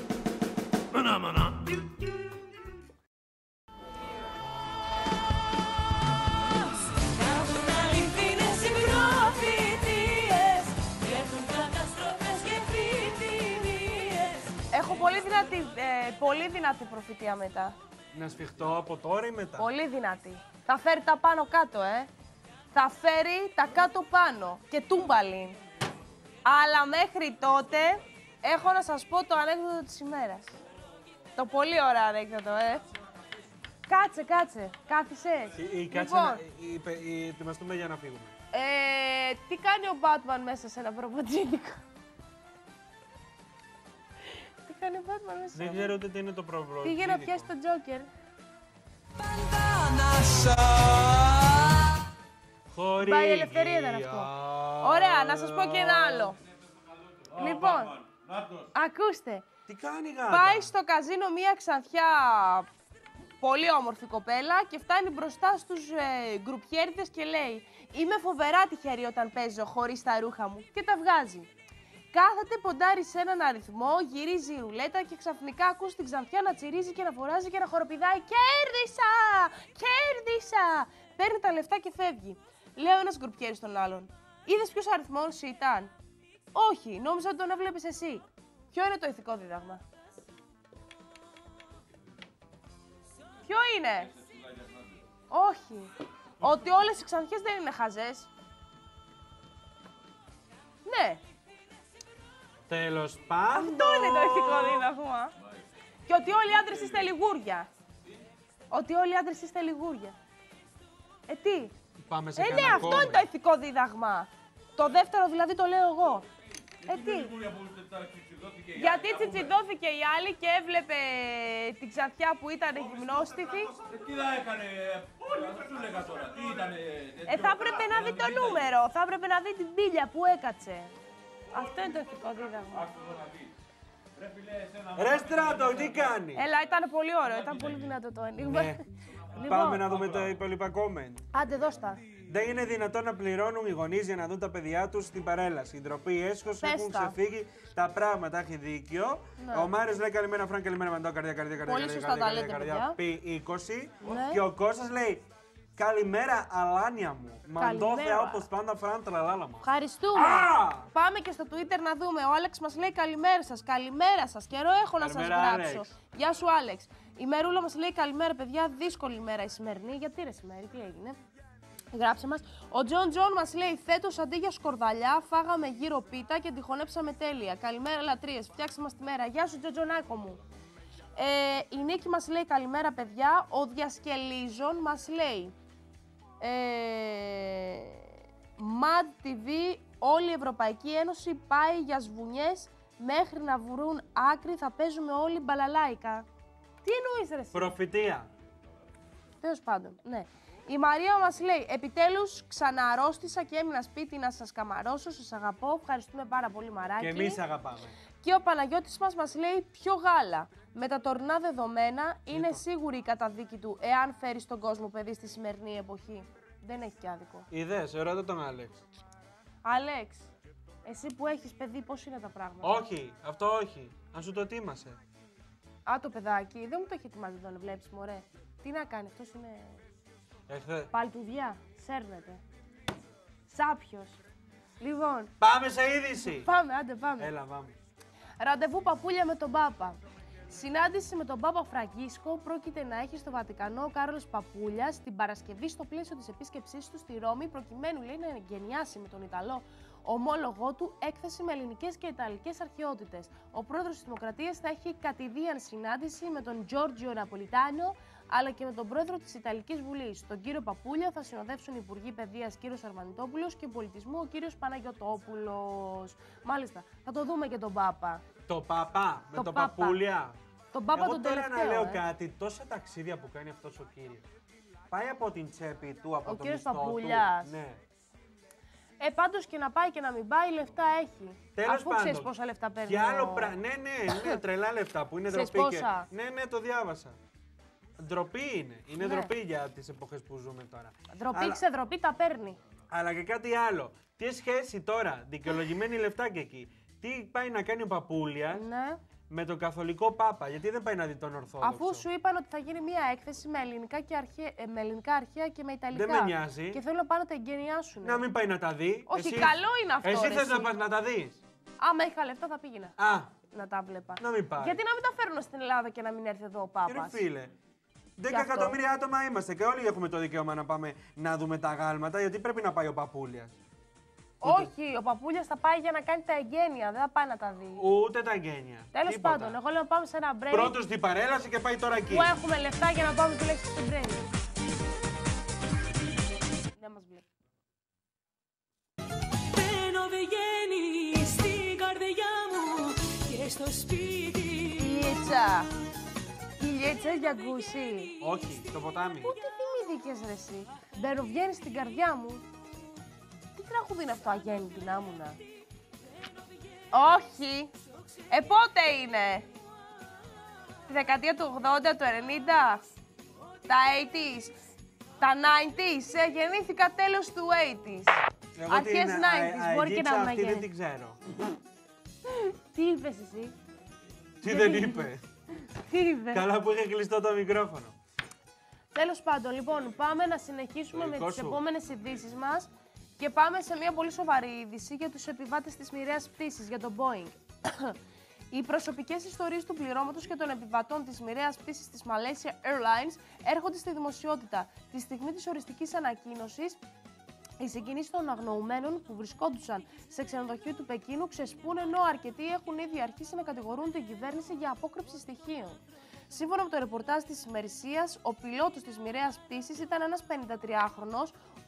Κάνουν αληθινές οι προφητείες, έρχουν καταστροφές και φοιτηρίες. Έχω πολύ δυνατή προφητεία μετά. Να σφιχτώ από τώρα ή μετά. Πολύ δυνατή. Θα φέρει τα πάνω κάτω, Θα φέρει τα κάτω πάνω και τούμπαλιν. Αλλά μέχρι τότε έχω να σας πω το ανέκδοτο της ημέρας. Το πολύ ωραίο ανέκδοτο, Κάτσε. Κάθισες. Ή κάτσε Λοιπόν, να ετοιμαστούμε για να φύγουμε. τι κάνει ο Batman μέσα σε ένα προβατζίνικο? Τι κάνει ο Batman μέσα σε Δεν ένα... ξέρω ούτε τι είναι το πρόβλημα. Πήγε να πιάσει τον Τζόκερ. Χωρί. Πάει η ελευθερία ήταν αυτό. Ωραία, να σας πω και ένα άλλο. Λοιπόν, ακούστε. Τι κάνει η γάτα. Πάει στο καζίνο μία ξανθιά πολύ όμορφη κοπέλα και φτάνει μπροστά στους γκρουπιέριδες και λέει «Είμαι φοβερά τυχερή όταν παίζω χωρίς τα ρούχα μου» και τα βγάζει. Κάθεται, ποντάρει σε έναν αριθμό, γυρίζει η ρουλέτα και ξαφνικά ακούς την ξανθιά να τσιρίζει και να φωνάζει και να χοροπηδάει «Κέρδισα! Κέρδισα!» Παίρνει τα λεφτά και φεύγει. Λέω ένας γκρουπιέρης στον άλλον «Είδες ποιος αριθμός ήταν?» «Όχι, νόμιζα ότι τον έβλεπες εσύ». Ποιο είναι το ηθικό δίδαγμα? Ποιο είναι? Όχι. Ότι όλες οι ξανθιές δεν είναι χαζές. Ναι. Τέλος πάντων. Αυτό είναι το ηθικό δίδαγμα. Και ότι όλοι οι άντρες είστε λιγούρια. Ότι όλοι οι άντρες είστε λιγούρια. Τι. Πάμε σε Ναι, κανένα αυτό είναι το ηθικό δίδαγμα. Το δεύτερο δηλαδή το λέω εγώ. Τι. Γιατί τσιτσιδώθηκε η άλλη και έβλεπε την Ξαθιά που ήταν γυμνόστιθη. Τι θα έκανε, σου λέγα τώρα, τι ήτανε... Θα έπρεπε να δει το νούμερο, θα έπρεπε να δει την πύλια που έκατσε. Αυτό είναι το ηθικό δίδαγμα. Ρε Στράτο, τι κάνει. Έλα, ήταν πολύ ωραίο, ήταν πολύ δυνατό το ανοίγμα. Ναι. Λοιπόν, Πάμε να δούμε τα υπόλοιπα comment. άντε δώστα. Δεν είναι δυνατόν να πληρώνουν οι γονείς για να δουν τα παιδιά τους στην παρέλαση. Η ντροπή, η έσχος, Πες έχουν τα. ξεφύγει τα πράγματα. Έχει δίκιο. Ναι. Ο Μάριος λέει καλημέρα, Φραν, καλημέρα, Μαντώ, καρδιά, Πολύ σωστά τα λέτε, παιδιά. P20. Ναι. Και ο Κώστας λέει καλημέρα, Αλάνια μου. Μαντώ, Καλημέρα. θεά, όπως πάντα, Φραν, τραλάλα μας. Ευχαριστούμε. Α! Πάμε και στο Twitter να δούμε. Ο Άλεξ μας λέει καλημέρα σας. Καλημέρα σας. Καιρό έχω να σας Καλημέρα, γράψω. Άλεξ. Γεια σου, Άλεξ. Η Μερούλα μας λέει καλημέρα, παιδιά. Δύσκολη μέρα η σημερινή. Γιατί ρε σημερινή, τι έγινε. Γράψε μας. Ο Τζον μας λέει φέτος αντί για σκορδαλιά φάγαμε γύρω πίτα και τη χωνέψαμε τέλεια. Καλημέρα, λατρείες. Φτιάξε μας τη μέρα. Γεια σου, Τζοντζονάκο μου. Η Νίκη μας λέει καλημέρα, παιδιά. Ο Διασκελίζων μας λέει Mad TV, όλη η Ευρωπαϊκή Ένωση πάει για σβουνιές μέχρι να βρουν άκρη, θα παίζουμε όλοι μπαλαλάικα. Τι εννοείς ρε εσύ? Προφητεία. Τέλος πάντων, ναι. Η Μαρία μας λέει, επιτέλους ξαναρρώστησα και έμεινα σπίτι να σας καμαρώσω, σας αγαπώ, ευχαριστούμε πάρα πολύ Μαράκι. Και εμείς αγαπάμε. Και ο Παναγιώτης μας λέει πιο γάλα. Με τα τωρινά δεδομένα είναι σίγουρη η καταδίκη του εάν φέρει στον κόσμο παιδί στη σημερινή εποχή. Δεν έχει και άδικο. Ιδέες, ρώτα τον Άλεξ. Αλέξ, εσύ που έχεις παιδί, πώς είναι τα πράγματα? Όχι, αυτό όχι. Αν σου το ετοίμασε. Α, το παιδάκι, δεν μου το έχει ετοιμάσει, δεν τον βλέπεις, μωρέ. Τι να κάνει, αυτός είναι παλτουδιά, σέρνεται. Σάπιος. Λοιπόν, Πάμε σε είδηση. πάμε, άντε πάμε. Έλα, πάμε. Ραντεβού παππούλια με τον Πάπα. Συνάντηση με τον Πάπα Φραγκίσκο πρόκειται να έχει στο Βατικανό ο Κάρολος Παπούλιας την Παρασκευή στο πλαίσιο της επίσκεψής του στη Ρώμη, προκειμένου λέει να εγκαινιάσει με τον Ιταλό ομόλογό του έκθεση με ελληνικές και ιταλικές αρχαιότητες. Ο πρόεδρος της Δημοκρατίας θα έχει κατηδίαν συνάντηση με τον Τζόρτζιο Ναπολιτάνο, αλλά και με τον πρόεδρο της Ιταλικής Βουλής. Τον κύριο Παπούλια θα συνοδεύσουν οι Υπουργοί Παιδείας κύριος Αρμανιτόπουλος και Πολιτισμού ο κύριος Παναγιωτόπουλος. Μάλιστα, θα το δούμε και τον Πάπα. Το Παπά, με Το το Πάπα. Παπούλια. Τον Πάπα Εγώ τον τώρα τελευταίο. να λέω κάτι, τόσα ταξίδια που κάνει αυτός ο κύριος. Πάει από την τσέπη του, από Ο το κύριος μισθό Παπούλιας. του. Ναι. Πάντως και να πάει και να μην πάει, λεφτά έχει. Τέλος Αφού ξέρεις πάντων, πόσα λεφτά παίρνει. Και άλλο ναι, τρελά λεφτά που είναι Ξέρεις ντροπή. πόσα? Ναι, το διάβασα. Ντροπή είναι. Είναι Ναι. ντροπή για τις εποχές που ζούμε τώρα. Ντροπή Αλλά- ξεδροπή τα παίρνει. Αλλά και κάτι άλλο. Τι σχέση τώρα, δικαιολογημένη λεφτά και εκεί. Τι πάει να κάνει ο Παπούλιας Ναι. με τον καθολικό Πάπα, γιατί δεν πάει να δει τον Ορθόδοξο. Αφού σου είπαν ότι θα γίνει μία έκθεση με ελληνικά, με ελληνικά αρχαία και με ιταλικά. Δεν με νοιάζει. Και θέλουν να πάνε να τα εγγενιάσουν. Να μην πάει να τα δει. Όχι, καλό είναι αυτό, Εσύ ρε, θες να εσύ. πας να τα δεις. Άμα είχα λεφτά θα πήγαινα Α, να τα βλέπα. να μην πάει. Γιατί να μην τα φέρουν στην Ελλάδα και να μην έρθει εδώ ο Κύριε Πάπας. φίλε, 10 Γι' αυτό. εκατομμύρια άτομα είμαστε και όλοι έχουμε το δικαίωμα να πάμε να δούμε τα γάλματα, γιατί πρέπει να πάει ο Παπούλιας. Όχι, ο Παπούλιας θα πάει για να κάνει τα εγγένεια, δεν θα πάει να τα δει. Ούτε τα γένια. Τέλος Τίποτα. πάντων, εγώ λέω να πάμε σε ένα break Πρώτος στην παρέλαση και πάει τώρα εκεί. που έχουμε λεφτά για να πάμε τουλάχιστον στην break. Δεν μας βλέπει. Μπαίνω βγαίνει στην καρδιά μου και στο σπίτι. Ηλίτσα. Ηλίτσα για γκούσι. Όχι, το ποτάμι. Πού τι θυμήθηκες ρε εσύ. Μπαίνω βγαίνει στην καρδιά μου. Τι τραγούδι είναι αυτό, αγέννητη να ήμουνα. Όχι. Πότε είναι. Τη δεκαετία του 80, του 90. Τα 80s. Τα 90s. Γεννήθηκα τέλος του 80s. Εγώ Αρχές την 90s. Μπορεί και να αεγίτσα με αυτή δεν γέννη. την ξέρω. Τι είπες εσύ. Τι δεν είπε. Τι είπες. Καλά που είχε κλειστό το μικρόφωνο. Τέλος πάντων, λοιπόν, πάμε να συνεχίσουμε Το με δικό τις σου. επόμενες ειδήσεις μας και πάμε σε μια πολύ σοβαρή είδηση για τους επιβάτες της μοιραίας πτήσης, για το Boeing. Οι προσωπικές ιστορίες του πληρώματος και των επιβατών της μοιραίας πτήσης της Malaysia Airlines έρχονται στη δημοσιότητα. Τη στιγμή της οριστικής ανακοίνωσης, οι συγκινήσεις των αγνοουμένων που βρισκόντουσαν σε ξενοδοχείο του Πεκίνου ξεσπούν, ενώ αρκετοί έχουν ήδη αρχίσει να κατηγορούν την κυβέρνηση για απόκρυψη στοιχείων. Σύμφωνα με το ρεπορτάζ της ημερησίας, ο πιλότος της μοιραίας πτήσης ήταν ένας 53χρονος,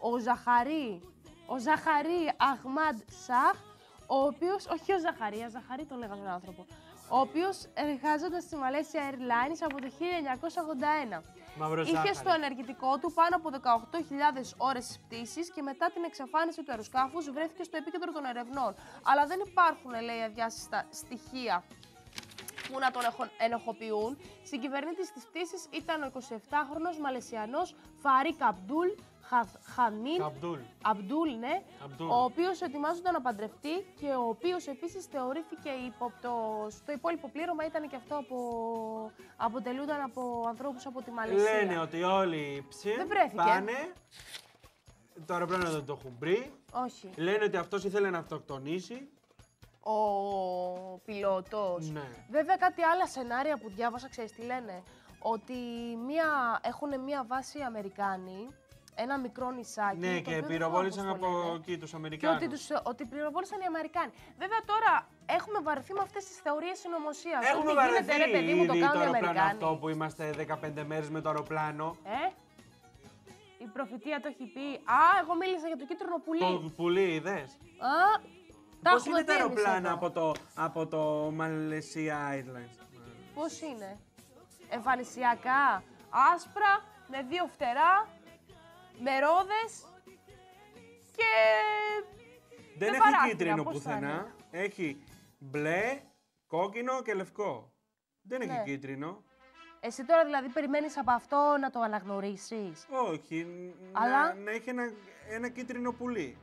ο Ζαχαρί Αχμάντ Σαχ, ο οποίος, όχι ο Ζαχαρί τον λέγανε τον άνθρωπο, ο οποίος εργάζονταν στη Malaysia Airlines από το 1981. Είχε στο ενεργητικό του πάνω από 18.000 ώρες πτήσης και μετά την εξαφάνιση του αεροσκάφους βρέθηκε στο επίκεντρο των ερευνών. Αλλά δεν υπάρχουν, λέει, αδιάσυστα στοιχεία που να τον ενοχοποιούν. Συγκυβερνήτης της πτήσης ήταν ο 27χρονος Μαλαισιανός Φαρίκ Αμπτούλ, ναι, ο οποίος ετοιμάζονταν να παντρευτεί και ο οποίος επίσης θεωρήθηκε ύποπτο. Στο υπόλοιπο πλήρωμα ήταν και αυτό αποτελούνταν από ανθρώπους από τη Μαλαισία. Λένε ότι όλοι πάνε, το αεροπλάνο δεν το έχουν βρει. Όχι. Λένε ότι αυτός ήθελε να αυτοκτονήσει. Ο πιλότος. Ναι. Βέβαια κάτι άλλα σενάρια που διάβασα, ξέρεις τι λένε, ότι έχουν μία βάση οι Αμερικάνοι, ένα μικρό νησάκι. Ναι, και πυροβόλησαν από εκεί τους Αμερικάνους. Και ότι πυροβόλησαν οι Αμερικάνοι. Βέβαια τώρα έχουμε βαρεθεί με αυτές τις θεωρίες συνωμοσίας. Έχουμε βαρεθεί ήδη το αεροπλάνο αυτό που είμαστε 15 μέρες με το αεροπλάνο. Η προφητεία το έχει πει. Εγώ μίλησα για το κίτρινο πουλί. Το πουλί, είδες. Πώς είναι τα αεροπλάνα από το Malaysia Airlines. Πώς είναι. Εμφανισιακά, άσπρα, με δύο φτερά, με ρόδες και... Δεν έχει κίτρινο πουθενά. Έχει μπλε, κόκκινο και λευκό. Δεν έχει κίτρινο. Εσύ τώρα δηλαδή περιμένεις από αυτό να το αναγνωρίσεις. Όχι, να έχει ένα κίτρινο πουλί.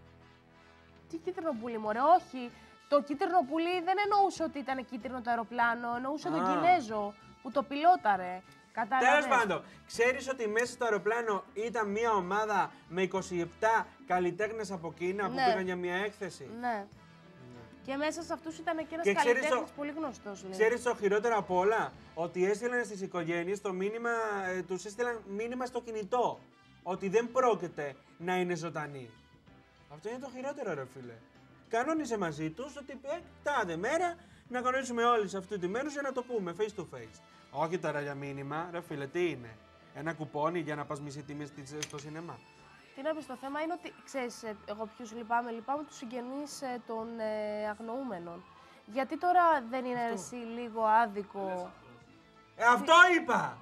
Τι κίτρινο πουλί, μωρέ, όχι. Το κίτρινο πουλί δεν εννοούσε ότι ήταν κίτρινο το αεροπλάνο, εννοούσε τον Κινέζο που το πιλόταρε. Τέλος πάντων, ξέρεις ότι μέσα στο αεροπλάνο ήταν μια ομάδα με 27 καλλιτέχνες από Κίνα που πήγαν για μια έκθεση. Ναι. Και μέσα σε αυτούς ήταν και ένας καλλιτέχνης πολύ γνωστός. Ξέρεις το χειρότερο απ' όλα, ότι έστειλαν στις οικογένειες το μήνυμα, τους έστειλαν μήνυμα στο κινητό, ότι δεν πρόκειται να είναι ζωντανοί. Αυτό είναι το χειρότερο, ρε φίλε. Κανόνισε μαζί τους ότι τάδε μέρα να κανονίσουμε όλοι σε αυτή τη μέρα για να το πούμε face to face. Όχι τώρα για μήνυμα, ρε φίλε, τι είναι. Ένα κουπόνι για να πας μισή τιμή στο σινεμά. Τι να πεις, το θέμα είναι ότι, ξέρεις, εγώ ποιους λυπάμαι τους συγγενείς των αγνοούμενων. Γιατί τώρα δεν είναι εσύ λίγο άδικο. Αυτό είπα!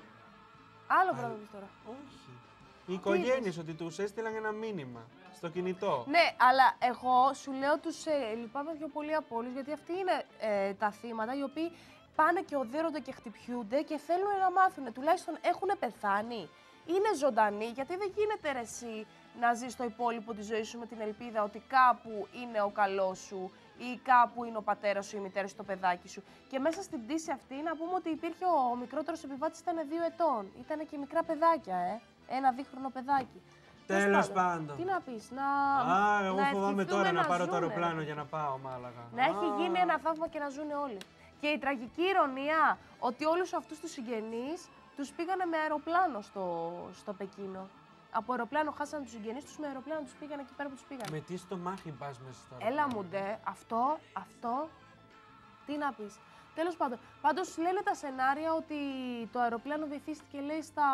Άλλο πράγμα πεις τώρα. Όχι. Οι οικογένειες ότι τους έστειλαν ένα μήνυμα στο κινητό. Ναι, αλλά εγώ σου λέω τους λυπάμαι πιο πολύ από όλους, γιατί αυτοί είναι τα θύματα οι οποίοι πάνε και οδέρονται και χτυπιούνται και θέλουν να μάθουν. Τουλάχιστον έχουν πεθάνει. Είναι ζωντανοί, γιατί δεν γίνεται ρε εσύ να ζεις το υπόλοιπο της ζωής σου με την ελπίδα ότι κάπου είναι ο καλός σου ή κάπου είναι ο πατέρας σου ή η μητέρα σου, το παιδάκι σου. Και μέσα στην πτήση αυτή να πούμε ότι υπήρχε ο μικρότερος επιβάτης, ήταν 2 ετών. Ήταν και μικρά παιδάκια, ένα 2χρονο παιδάκι. Τέλος πάντων. Τι να πεις, εγώ φοβάμαι τώρα να πάρω το αεροπλάνο για να πάω Μάλαγα. Να έχει γίνει ένα θαύμα και να ζουν όλοι. Και η τραγική ηρωνία ότι όλους αυτούς τους συγγενείς τους πήγανε με αεροπλάνο στο Πεκίνο. Από αεροπλάνο χάσανε τους συγγενείς τους, με αεροπλάνο τους πήγανε εκεί πέρα που τους πήγανε. Με τι στο μάχη πας μέσα στο αεροπλάνο. Έλα μου ντε, αυτό, τι να πεις. Τέλος πάντων, πάντως λένε τα σενάρια ότι το αεροπλάνο βυθίστηκε, λέει, στα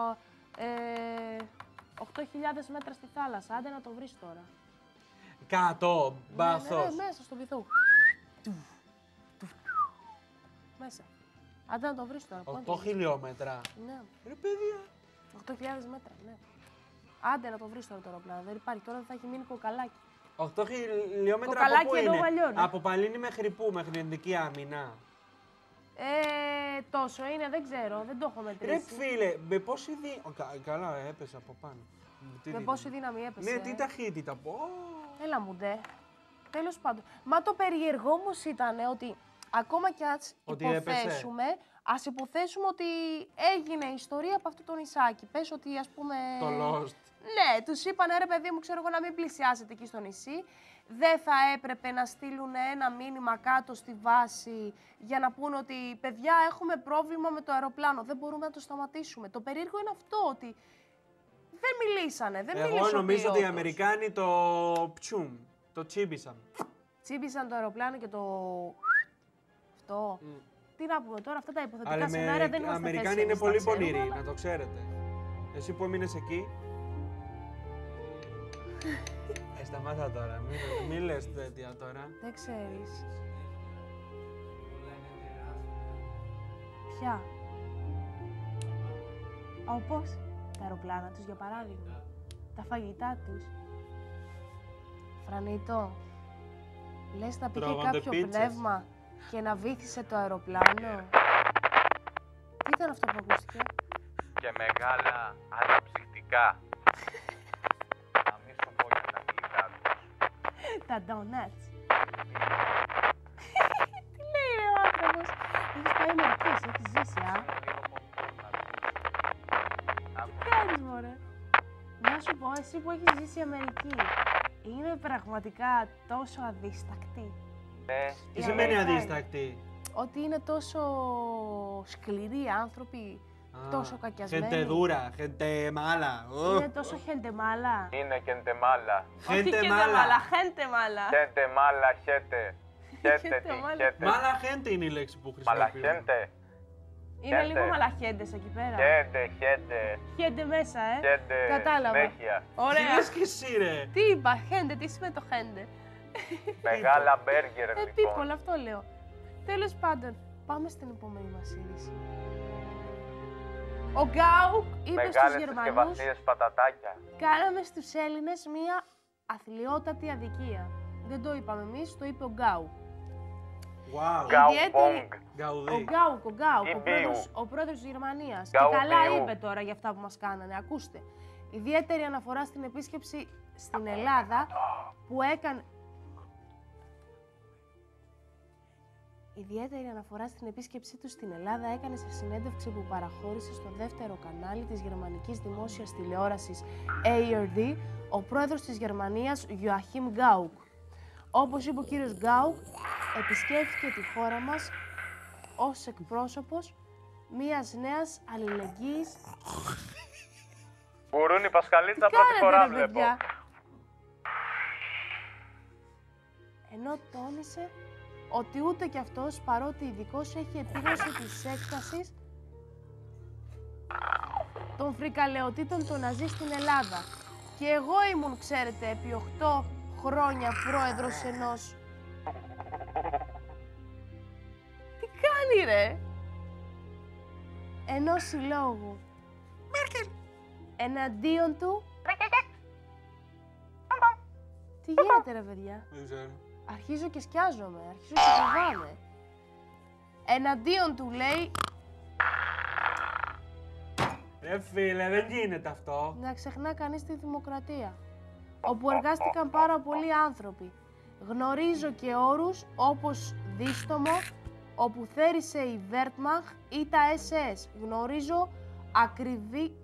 8.000 μέτρα στη θάλασσα. Άντε να το βρεις τώρα. Κάτω, μπάθος. Ναι, μέσα στο βυθό. Μέσα. Άντε να το βρεις τώρα. 8 χιλιόμετρα. Ναι. Ρε παιδιά. 8.000 μέτρα, ναι. Άντε να το βρεις τώρα το αεροπλάνο. Δεν υπάρχει, τώρα δεν θα έχει μείνει κοκαλάκι. 8 χιλιόμετρα Κοκαλάκι από πού εννοώ είναι? αλλιώς, ναι. Από Παλίνη μέχρι πού, μέχρι Ενδική Άμυνα. Τόσο είναι, δεν ξέρω, δεν το έχω μετρήσει. Ρε φίλε, με πόση καλά, έπεσε από πάνω. Με πόση δύναμη έπεσε. Ναι, τι ταχύτητα, Έλα μου ντε. Τέλος πάντων. Μα το περίεργο όμως ήταν ότι ακόμα κι ας υποθέσουμε ότι έγινε ιστορία από αυτό το νησάκι. Πες ότι ας πούμε... Το Lost. Ναι, τους είπανε ρε παιδί μου, ξέρω εγώ, να μην πλησιάσετε εκεί στο νησί. Δεν θα έπρεπε να στείλουν ένα μήνυμα κάτω στη βάση για να πούνε ότι παιδιά έχουμε πρόβλημα με το αεροπλάνο, δεν μπορούμε να το σταματήσουμε. Το περίεργο είναι αυτό, ότι δεν μιλήσανε, δεν μίλησε ο Εγώ νομίζω ότι οι πιλότος. Αμερικάνοι το το τσίμπησαν. Τσίμπησαν το αεροπλάνο και το... Αυτό. Τι τι να πούμε τώρα, αυτά τα υποθετικά Αλλά σενάρια δεν οι είμαστε Αμερικάνοι είναι πολύ πονηροί, να το ξέρετε. Εσύ που έμεινες εκεί. Σταμάτα τώρα, μην λες τέτοια τώρα. Δεν ξέρεις. Ποια? Όπως τα αεροπλάνα τους, για παράδειγμα. Τα φαγητά τους. Φρανίτο, λες να πήγε Τρώγονται κάποιο πίτσες. πνεύμα και να βύθισε το αεροπλάνο. Τι ήταν αυτό που ακούστηκε? Και μεγάλα αναψυκτικά. Να μην σου πω για τα γλυκά τους. Τα donuts. Τι λέει ρε ο άνθρωπος? Έχεις πάει μερικές, έχεις ζήσει, α? Τι κάνεις μωρέ? Να σου πω, εσύ που έχεις ζήσει Αμερική, είναι πραγματικά τόσο αδίστακτη? Τι Οι σημαίνει Αμερικάνοι. αδίστακτη? Ότι είναι τόσο σκληροί άνθρωποι, τόσο κακιασμένοι. Gente dura, gente mala. Είναι τόσο χεντεμάλα. Είναι και ντεμάλα. Όχι Gente χεντεμάλα, mala. χεντεμάλα. Χέντε μάλα χέτε. Χέτε Χέντε τι μάλα. χέτε. Mala gente είναι η λέξη που χρησιμοποιούμε. Μαλαχέντε. Είναι χέντε. λίγο μαλαχέντες εκεί πέρα. Χέντε. Χέντε μέσα, Χέντε. Κατάλαβα. Συνέχεια. Τι Ωραία. λες και εσύ ρε. Τι είπα, χέντε, τι σημαίνει το χέντε? Μεγάλα μπέργκερ λοιπόν. Επίπολα, αυτό λέω. Τέλος πάντων, πάμε στην επόμενη μας είδηση. Ο Γκάουκ είπε στους Μεγάλες Γερμανούς, συσκευασίες πατατάκια. κάναμε στους Έλληνες μία αθλιότατη αδικία. Δεν το είπαμε εμείς, το είπε ο Γκάουκ. Wow. Ιδιαίτερη- Γκαουμπόγκ. Ο Γκαουδί. Γκάουκ, Ιμπίου. ο πρόεδρος της Γερμανίας. Γκάου Και καλά Ιμπίου. είπε τώρα για αυτά που μας κάνανε. Ακούστε. Ιδιαίτερη αναφορά στην επίσκεψη στην Ελλάδα που έκανε... Ιδιαίτερη αναφορά στην επίσκεψή του στην Ελλάδα έκανε σε συνέντευξη που παραχώρησε στο δεύτερο κανάλι της γερμανικής δημόσιας τηλεόρασης ARD ο πρόεδρος της Γερμανίας Joachim Gauck. Όπως είπε ο κύριος Γκάουκ, επισκέφθηκε τη χώρα μας ως εκπρόσωπος μιας νέας αλληλεγγύης. Μπουρούνι Πασχαλίτσα Τι πρώτη φορά κάνετε ρε βλέπω. παιδιά? Ενώ τόνισε ότι ούτε κι αυτός, παρότι ειδικός, έχει επίγνωση της έκτασης των φρικαλαιοτήτων των Ναζί στην Ελλάδα. Και εγώ ήμουν, ξέρετε, επί 8 χρόνια πρόεδρος Τι κάνει ρε? Ενός συλλόγου. Εναντίον του... Τι γίνεται ρε παιδιά? Δεν ξέρω. Αρχίζω και σκιάζομαι, αρχίζω και φοβάμαι. Εναντίον του λέει Ρε φίλε, δεν γίνεται αυτό. να ξεχνά κανείς τη δημοκρατία, όπου εργάστηκαν πάρα πολλοί άνθρωποι. Γνωρίζω και όρους όπως δίστομο, όπου θέρισε η Wehrmacht ή τα SS. Γνωρίζω ακριβή...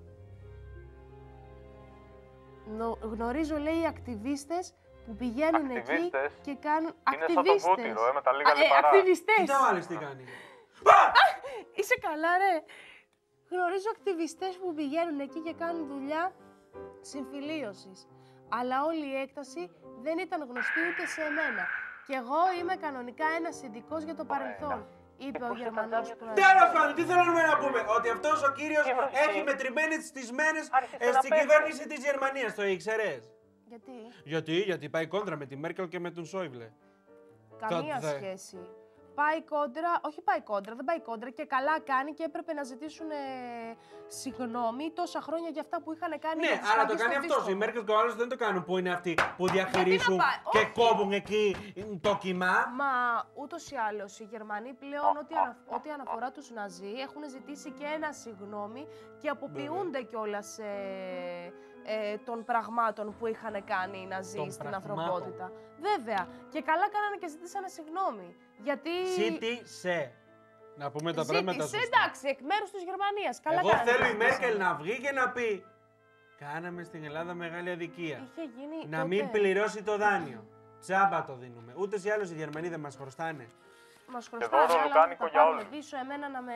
Γνωρίζω, λέει, ακτιβίστες που πηγαίνουν εκεί Ακτιβίστες? και κάνουν... Είναι σαν το βούτυρο, με τα λίγα λιπαρά. Ακτιβιστές! Τι τα βάλεις, τι κάνει. Είσαι καλά, ρε. Γνωρίζω ακτιβιστές που πηγαίνουν εκεί και κάνουν δουλειά συμφιλίωσης. Αλλά όλη η έκταση δεν ήταν γνωστή ούτε σε εμένα. Και εγώ είμαι κανονικά ένας ειδικός για το παρελθόν, είπε ο Γερμανός πρόεδρος. Τέλος πάντων, τι θέλουμε να πούμε. Ότι αυτός ο κύριος έχει μετρημένες τις μένες στην κυβέρνηση της Γερμανίας. Το ήξερες? Γιατί? Γιατί πάει κόντρα με τη Μέρκελ και με τον Σόιβλε. Καμία σχέση. Πάει κόντρα, όχι πάει κόντρα, δεν πάει κόντρα και καλά κάνει και έπρεπε να ζητήσουν συγγνώμη τόσα χρόνια για αυτά που είχαν κάνει. Ναι, αλλά το κάνει αυτός. Η Μέρκελ και ο άλλος δεν το κάνουν που είναι αυτοί που διαχειρίζουν πάει? και κόβουν εκεί το κύμα. Μα ούτως ή άλλως οι Γερμανοί πλέον ό,τι αναφορά τους Ναζί έχουν ζητήσει και ένα συγγνώμη και αποποιούνται κιόλας των πραγμάτων που είχαν κάνει οι Ναζί Των στην πραγμάτων. ανθρωπότητα. Βέβαια. Και καλά κάνανε και ζητήσανε συγγνώμη. Γιατί. Ζήτησε. Να πούμε τα πράγματα Ζήτησε, σωστά. εντάξει, εκ μέρους της Γερμανίας. Καλά Εγώ κάνανε θέλω και η Μέρκελ ζητήσανε. να βγει και να πει κάναμε στην Ελλάδα μεγάλη αδικία. Είχε γίνει. Να τότε. μην πληρώσει το δάνειο. Τσάμπα το δίνουμε. Ούτως ή άλλως οι Γερμανοί δεν μας χρωστάνε. Μας δώρο χρωστάνε, αλλά λουκάνικο θα για πάρουν όλους. πίσω εμένα να με.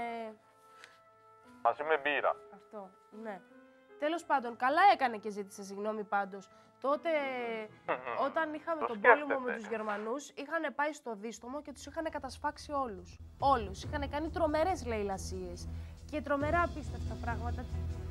Μαζί με μπύρα. Αυτό, ναι. Τέλος πάντων, καλά έκανε και ζήτησε συγγνώμη πάντως τότε, όταν είχαμε Το τον πόλεμο σκέφτεται. με τους Γερμανούς, είχαν πάει στο Δίστομο και τους είχαν κατασφάξει όλους. Όλους. Είχαν κάνει τρομερές λαιλασίες και τρομερά απίστευτα πράγματα.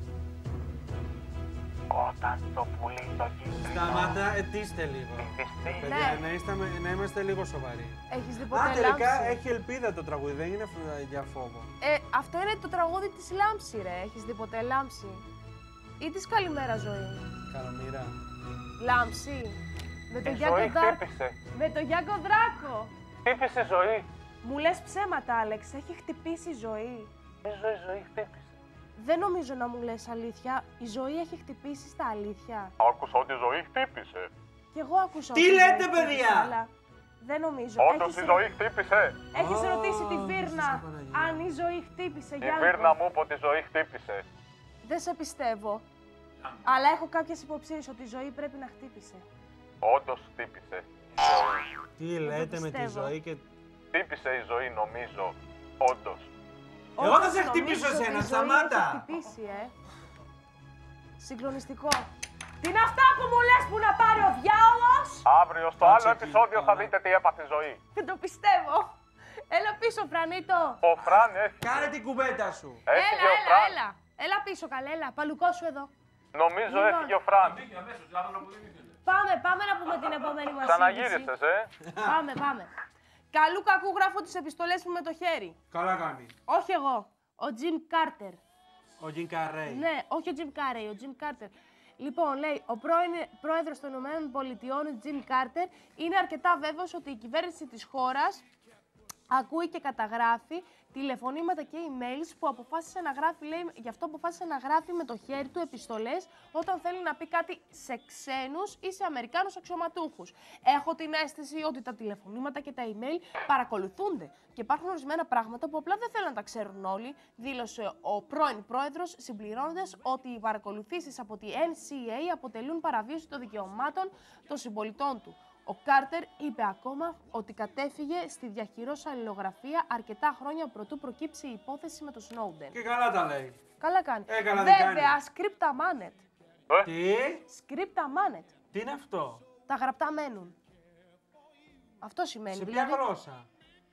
Όταν το πουλί το κοίταξε. Σταμάτα, ετήστε λίγο. Παιδιά, Ναι. να είμαστε λίγο σοβαροί. Έχεις δει ποτέ Α, τελικά Λάμψη? έχει ελπίδα το τραγούδι, δεν είναι για φόβο. Αυτό είναι το τραγούδι της Λάμψη, ρε. Έχεις δει ποτέ Λάμψη? Ή της Καλημέρα Ζωή? Καλομήρα. Λάμψη. Με τον Η Γιάκο ζωή Δράκο. χτύπησε. Με τον Γιάκο Δράκο. Χτύπησε η ζωή. Μου λες ψέματα, Άλεξ. Έχει χτυπήσει η ζωή. Η ζωή χτύπησε. Δεν νομίζω να μου λες αλήθεια. Η ζωή έχει χτυπήσει στα αλήθεια. Άκουσα ότι η ζωή χτύπησε. Κι εγώ άκουσα. Τι ότι η ζωή λέτε, χτύπησε, παιδιά? αλλά δεν νομίζω. Όντως η ζωή χτύπησε. Έχεις ρωτήσει τη Ω, Βίρνα Χριστέ Παναγία. αν η ζωή χτύπησε. Η Γιάννη. Βίρνα μου είπε ότι η ζωή χτύπησε. Δεν σε πιστεύω. Αλλά έχω κάποιες υποψίες ότι η ζωή πρέπει να χτύπησε. Όντως χτύπησε. Τι λέτε με τη πιστεύω. ζωή και... Χτύπησε η ζωή νομίζω. Όντως. Εγώ θα Όντως σε χτυπήσω νομίζω ότι εσένα, η ζωή σταμάτα. έχει χτυπήσει, Συγκλονιστικό. Τι είναι αυτά που μου λες που να πάρει ο διάολος? Αύριο στο άλλο επεισόδιο θα δείτε τι έπαθε η ζωή. Δεν το πιστεύω. Έλα πίσω, Φρανίτο. Ο Φραν έφυγε. Κάνε την κουβέντα σου. Έφυγε ο Φραν. Έλα πίσω, καλέ, έλα. Παλουκό σου εδώ. Νομίζω Λοιπόν. έφυγε ο Φραν. Μπήκε αμέσως, λάθος που δεν ήθελε. Πάμε να πούμε την επόμενη μας Ξαναγύρισες, είδηση. Πάμε. Καλού κακού γράφω τις επιστολές μου με το χέρι. Καλά κάνει. Όχι εγώ. Ο Τζιμ Κάρτερ. Ο Τζιν Καρέι. Ναι, όχι ο Τζιμ Κάρεϊ, ο Τζιμ Κάρτερ. Λοιπόν, λέει, ο πρώην πρόεδρος των ΗΠΑ, Τζιμ Κάρτερ, είναι αρκετά βέβαιος ότι η κυβέρνηση της χώρας ακούει και καταγράφει τηλεφωνήματα και emails που αποφάσισε να γράφει, λέει, γι' αυτό αποφάσισε να γράφει με το χέρι του επιστολές όταν θέλει να πει κάτι σε ξένους ή σε Αμερικάνους αξιωματούχους. Έχω την αίσθηση ότι τα τηλεφωνήματα και τα email παρακολουθούνται και υπάρχουν ορισμένα πράγματα που απλά δεν θέλουν να τα ξέρουν όλοι, δήλωσε ο πρώην πρόεδρος, συμπληρώνοντας ότι οι παρακολουθήσεις από τη NCA αποτελούν παραβίαση των δικαιωμάτων των συμπολιτών του. Ο Κάρτερ είπε ακόμα ότι κατέφυγε στη διαχειρός αλληλογραφία αρκετά χρόνια προτού προκύψει η υπόθεση με τον Σνόουντεν. Και καλά τα λέει. Καλά κάνει. Καλά δεν κάνει. Βέβαια, scripta manet. Τι? Scripta manet. Τι είναι αυτό? Τα γραπτά μένουν. Αυτό σημαίνει. Σε ποια δηλαδή, γλώσσα?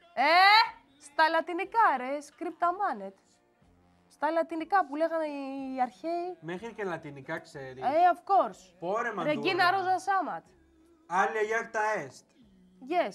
στα λατινικά ρε, scripta manet. Στα λατινικά που λέγανε οι αρχαίοι. Μέχρι και λατινικά ξέρει. Of course. Πόρε μαντούρα. Regina Rosa Samat. Άλλη γιάκτα est. Yes.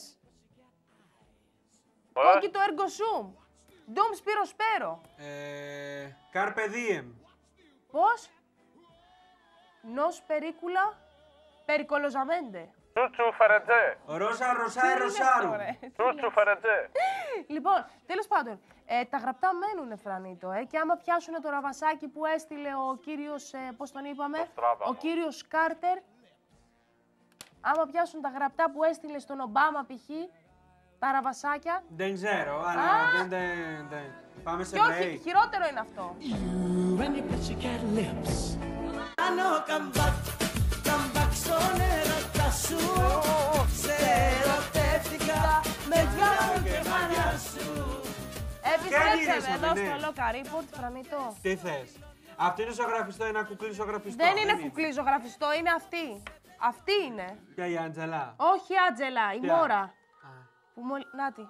Κόκκιτο ergo sum. Dum spiro spero. Carpe diem. Πώς? Nos pericula pericolosamente. Τσούτσου φερετζέ. Ρώσα ρωσάε ρωσάρου. Τσούτσου φερετζέ. Λοιπόν, τέλος πάντων, τα γραπτά μένουνε, Φρανίτο, και άμα πιάσουνε το ραβασάκι που έστειλε ο κύριος, πώς τον είπαμε, Το Στράβα. ο κύριος Κάρτερ, άμα πιάσουν τα γραπτά που έστειλε στον Ομπάμα π.χ., τα ραβασάκια, Δεν ξέρω, αλλά δεν. Πάμε σε και όχι, break. χειρότερο είναι αυτό. And your pussycat lips. I know come back στον έρωτα σου. Σε ερωτεύτηκα με δυο και μάνα σου. Επιστρέψαμε γυρίσαμε, εδώ ναι. στο Local Report, Φρανίτο. Τι θες? Αυτό είναι ζωγραφιστό, ένα κουκλί ζωγραφιστό. Δεν είναι κουκλί ζωγραφιστό, είναι αυτή. Αυτή είναι. Ποια η Άντζελα? Όχι, Άντζελα, η Ποια? Μόρα. Α. Που Νάτι.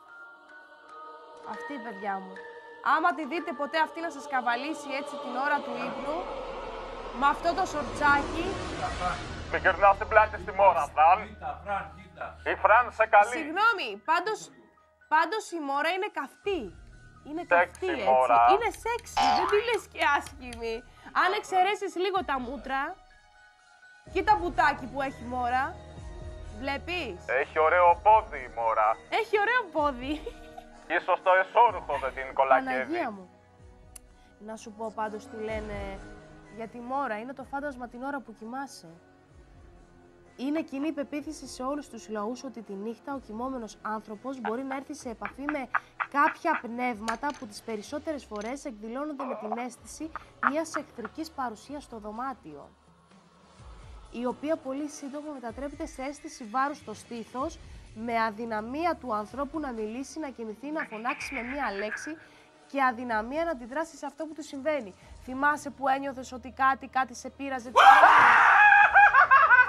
Αυτή, παιδιά μου. Άμα τη δείτε ποτέ αυτή να σας καβαλήσει έτσι την ώρα του ύπνου, με αυτό το σορτσάκι, Μην γυρνάς την πλάτη στη μόρα, Φραν. Κοίτα, Φραν, κοίτα. Η Φραν σε καλεί. συγγνώμη, πάντως η Μόρα είναι καυτή. Είναι Σεξι καυτή, έτσι. Μόρα. Είναι σεξι, δεν τη λες και άσχημη. Αν εξαιρέσεις λίγο τα μούτρα, κοίτα μπουτάκι που έχει η Μόρα, βλέπεις. Έχει ωραίο πόδι η μόρα. Έχει ωραίο πόδι. Ίσως το εσώρουχο δεν την κολακεύει. Παναγία μου. Να σου πω πάντως τι λένε για τη Μόρα. Είναι το φάντασμα την ώρα που κοιμάσαι. Είναι κοινή πεποίθηση σε όλους τους λαούς ότι τη νύχτα ο κοιμόμενος άνθρωπος μπορεί να έρθει σε επαφή με κάποια πνεύματα που τις περισσότερες φορές εκδηλώνονται με την αίσθηση μιας εχθρικής παρουσίας στο δωμάτιο, η οποία πολύ σύντομα μετατρέπεται σε αίσθηση βάρους στο στήθος, με αδυναμία του ανθρώπου να μιλήσει, να κινηθεί, να φωνάξει με μία λέξη και αδυναμία να αντιδράσει σε αυτό που του συμβαίνει. Θυμάσαι που ένιωθες ότι κάτι σε πείραζε?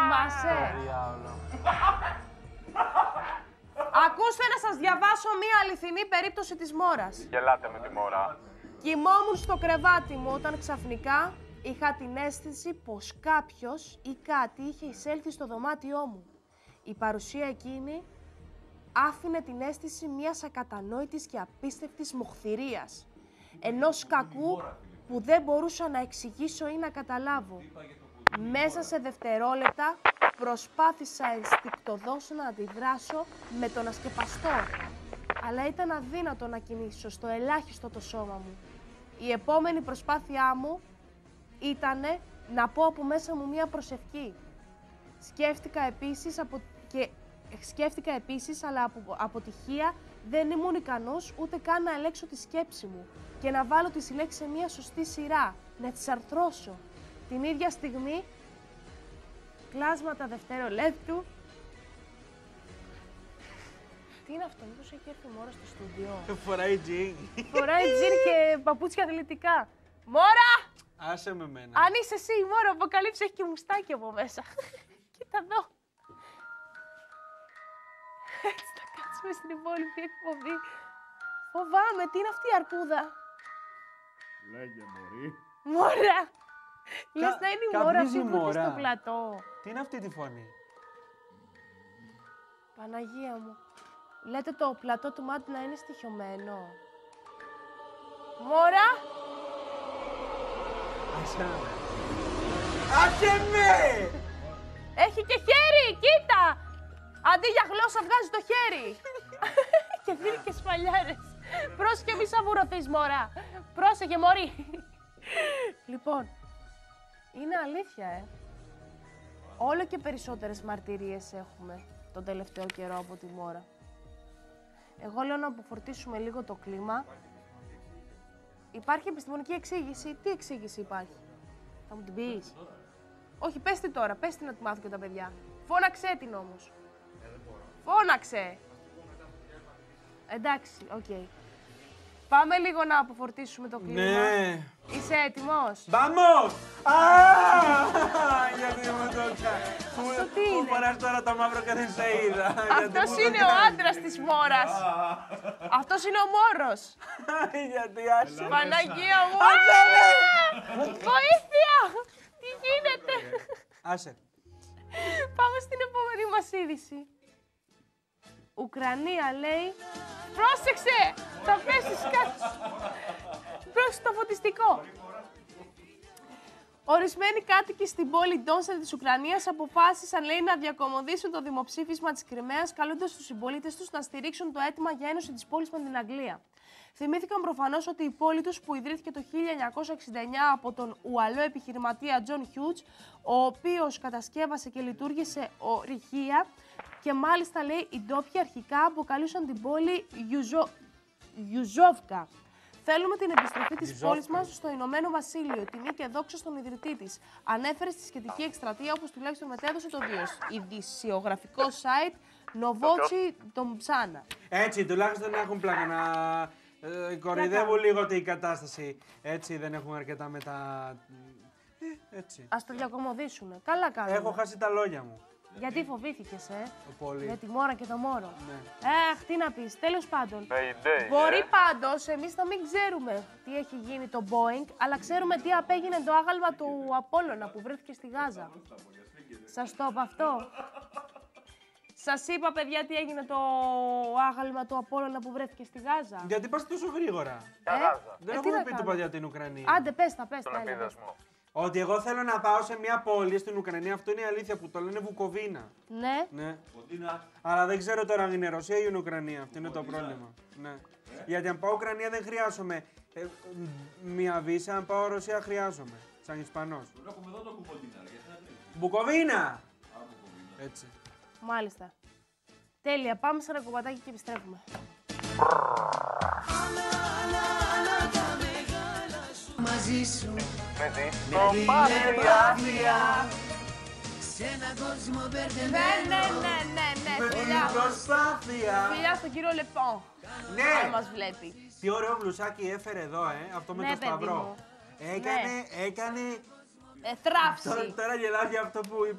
Θυμάσαι. Ακούστε να σας διαβάσω μία αληθινή περίπτωση της μόρας. Γελάτε με τη μόρα. Κοιμόμουν στο κρεβάτι μου όταν ξαφνικά είχα την αίσθηση πως κάποιος ή κάτι είχε εισέλθει στο δωμάτιό μου. Η παρουσία εκείνη άφηνε την αίσθηση μιας ακατανόητης και απίστευτης μοχθηρίας. Ενός κακού που δεν μπορούσα να εξηγήσω ή να καταλάβω. Μέσα σε δευτερόλεπτα προσπάθησα ενστικτωδώς να αντιδράσω με το να σκεπαστώ. Αλλά ήταν αδύνατο να κινήσω στο ελάχιστο το σώμα μου. Η επόμενη προσπάθειά μου ήταν να πω από μέσα μου μία προσευχή. Σκέφτηκα επίσης, αλλά από αποτυχία δεν ήμουν ικανός ούτε καν να ελέγξω τη σκέψη μου και να βάλω τις λέξεις σε μία σωστή σειρά, να τις αρθρώσω. Την ίδια στιγμή, κλάσματα δευτερολέπτου. Τι είναι αυτό, μήπως έχει έρθει η Μόρα στο στούντιο? Φοράει τζιν. Φοράει τζιν και παπούτσια αθλητικά. Μόρα! Άσε με μένα. Αν είσαι εσύ η Μόρα, αποκαλύψε, έχει και μουστάκι από μέσα. Κοίτα εδώ. Έτσι θα κάτσουμε στην υπόλοιπη εκπομπή. Φοβάμαι, τι είναι αυτή η αρκούδα? Λέγε μωρή. Μόρα! Λες να είναι η Μόρα καπνίζει αυτή που είναι Μόρα. στο πλατό. Τι είναι αυτή τη φωνή? Παναγία μου. Λέτε το πλατό του μάτι να είναι στοιχειωμένο. Μόρα! Άσε με! Έχει και χέρι, κοίτα! Αντί για γλώσσα βγάζει το χέρι. Και δίνει και σφαλιάρες. Πρόσεχε, μη σαβουρωθείς, μωρά. Πρόσεχε, μωρή. Λοιπόν, είναι αλήθεια, Όλο και περισσότερες μαρτυρίες έχουμε τον τελευταίο καιρό από τη Μόρα. Εγώ λέω να αποφορτίσουμε λίγο το κλίμα. Υπάρχει επιστημονική εξήγηση. Τι εξήγηση υπάρχει? Θα μου την πεις? Όχι, πες τη τώρα. Πες τη να τη μάθουν και τα παιδιά. Φώναξέ την όμως. Φώναξε. Εντάξει, οκ. Πάμε λίγο να αποφορτίσουμε το κλίμα. Ναι. Είσαι έτοιμος? Vamos! Γιατί μου το Αυτό τι είναι? Πού φοράς τώρα το μαύρο και δεν σε είδα. Αυτός είναι ο άντρας της Μόρας. Αυτός είναι ο Μόρος. Γιατί άσε. Παναγία μου. Βοήθεια! Τι γίνεται? Άσε. Πάμε στην επόμενη μας είδηση. Ουκρανία λέει, πρόσεξε, θα πέσεις κάτι. Πρόσεξε το φωτιστικό. Ορισμένοι κάτοικοι στην πόλη Ντόνσετ της Ουκρανίας αποφάσισαν, λέει, να διακομωδήσουν το δημοψήφισμα της Κριμαίας, καλώντας τους συμπολίτες τους να στηρίξουν το αίτημα για ένωση της πόλης με την Αγγλία. Θυμήθηκαν προφανώς ότι η πόλη τους, που ιδρύθηκε το 1969 από τον Ουαλό επιχειρηματία Τζον Χιούτς, ο οποίος κατασκεύασε και λειτουργήσε ορυχεία, και μάλιστα, λέει, οι ντόπιοι αρχικά αποκαλούσαν την πόλη Γιουζόβκα. Θέλουμε την επιστροφή της πόλης μας στο Ηνωμένο Βασίλειο, τιμή και δόξα στον ιδρυτή της. Ανέφερε στη σχετική εκστρατεία, όπως τουλάχιστον μετέδωσε το ειδησιογραφικό site Novochi Domzana. Έτσι, τουλάχιστον έχουν πλάκα να κοροϊδεύουν λίγο την κατάσταση. Έτσι, δεν έχουν αρκετά με τα... Έτσι. Ας το διακομωδήσουνε. Καλά κάνουν. Έχω χάσει τα λόγια μου. Γιατί φοβήθηκες, Πολύ. με τη Μόρα και το Μόρο. Ναι. Αχ, τι να πεις, τέλος πάντων. Mayday, Μπορεί πάντως εμείς να μην ξέρουμε τι έχει γίνει το Boeing, αλλά ξέρουμε τι απέγινε το άγαλμα του Απόλλωνα που βρέθηκε στη Γάζα. Σας το είπα αυτό? Σας είπα, παιδιά, τι έγινε το άγαλμα του Απόλλωνα που βρέθηκε στη Γάζα? Γιατί πας τόσο γρήγορα? Δεν τι έχουμε να πει κάνω? τίποτα για την Ουκρανία. Άντε, πες τα, Τον έλα, πες. επίδεσμο. Ότι εγώ θέλω να πάω σε μια πόλη στην Ουκρανία, αυτό είναι η αλήθεια, που το λένε Βουκοβίνα. Ναι. Ναι. Αλλά δεν ξέρω τώρα αν είναι Ρωσία ή είναι Ουκρανία. Αυτό είναι το πρόβλημα. Ναι. Γιατί αν πάω Ουκρανία δεν χρειάζομαι μια βίζα, αν πάω Ρωσία χρειάζομαι. Σαν Ισπανός. Έχουμε εδώ το Κουμποτίνα, γιατί να τρέχει. Βουκοβίνα! Έτσι. Μάλιστα. Τέλεια, πάμε σε ένα κομματάκι και επιστρέφουμε. Μαζί σου Με τη επάθεια σε έναν κόσμο μπερδεμένο. Με την Φιλιά. προσπάθεια. Φιλιά στον κύριο Λεπόν. Αν Ναι! μας βλέπει. Τι ωραίο μπλουσάκι έφερε εδώ, αυτό με Ναι, το παιδί σταυρό. μου. Έκανε Θράψη. Τώρα γελάω για αυτό που είπαμε.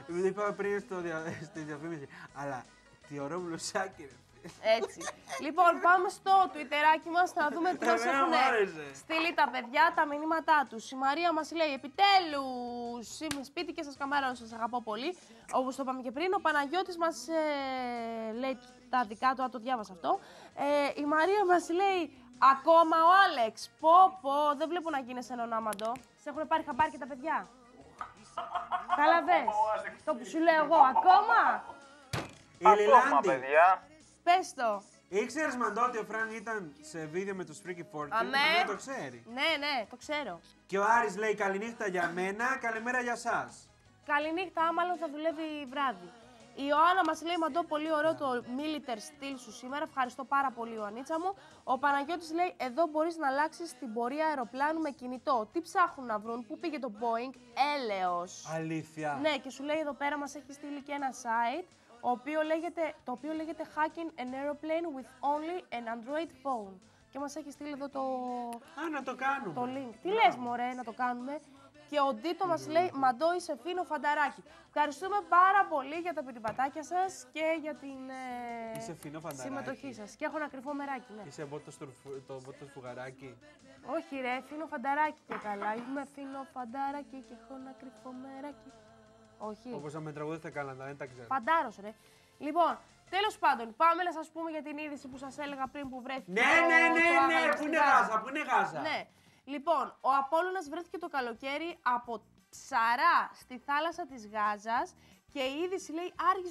Είπα πριν στη διαφήμιση. Αλλά τι ωραίο μπλουσάκι, ρε. Έτσι. Λοιπόν, πάμε στο Twitterάκι μας να δούμε τι μας Εμένα έχουν μου άρεσε. στείλει τα παιδιά, τα μηνύματά τους. Η Μαρία μας λέει, επιτέλους, είμαι σπίτι και σας καμαρώνω, σας αγαπώ πολύ. Όπως το είπαμε και πριν, ο Παναγιώτης μας λέει τα δικά του, αν το διάβασα αυτό. Η Μαρία μας λέει, ακόμα ο Άλεξ, πω, δεν βλέπω να γίνεσαι έναν άμαντο. Σε έχουν πάρει χαμπάρι και τα παιδιά. Καλά δες, το που σου λέω εγώ, ακόμα. Η Ακόμα, Λιλάντη. παιδιά. Πες το. Ήξερες Μαντώ ότι ο Φρανκ ήταν σε βίντεο με τους Freaky Fortune? Αμέ. Δεν το ξέρει. Ναι, το ξέρω. Και ο Άρης λέει καληνύχτα για μένα, καλημέρα για σας. Καληνύχτα, μάλλον θα δουλεύει βράδυ. Η Ιωάννα μας λέει, Μαντώ, πολύ ωραίο το military στυλ σου σήμερα. Ευχαριστώ πάρα πολύ, Ιωαννίτσα μου. Ο Παναγιώτης λέει, εδώ μπορείς να αλλάξεις την πορεία αεροπλάνου με κινητό. Τι ψάχνουν να βρουν, πού πήγε το Boeing, έλεος. Αλήθεια. Ναι, και σου λέει εδώ πέρα μας έχει στείλει και ένα site, το οποίο λέγεται Hacking an Aeroplane with only an Android phone. Και μας έχει στείλει εδώ Να το κάνουμε. το link. Τι λες, μωρέ, να το κάνουμε. Και ο Ντίτο μας λέει, Μαντώ, είσαι φίνο φανταράκι. Ευχαριστούμε πάρα πολύ για τα πιτιπατάκια σας και για την Είσαι φίνο φανταράκι. συμμετοχή σας. Και έχω ένα κρυφό μεράκι, ναι. Είσαι το βότο φουγαράκι. Όχι ρε, φίνο φανταράκι και καλά. Είμαι φίνο φανταράκι και έχω ένα κρυφό μεράκι. Όχι. Όπως να με τραγουδите καλά, δεν τα ξέρω. Φαντάρος ρε. Λοιπόν, τέλος πάντων, πάμε να σας πούμε για την είδηση που σας έλεγα πριν που βρέθηκε. Ναι, το άγαλμα πού στη είναι Γάζα. Γάζα, πού είναι Γάζα. Ναι. Λοιπόν, ο Απόλλωνας βρέθηκε το καλοκαίρι από ψαρά στη θάλασσα της Γάζας και η είδηση λέει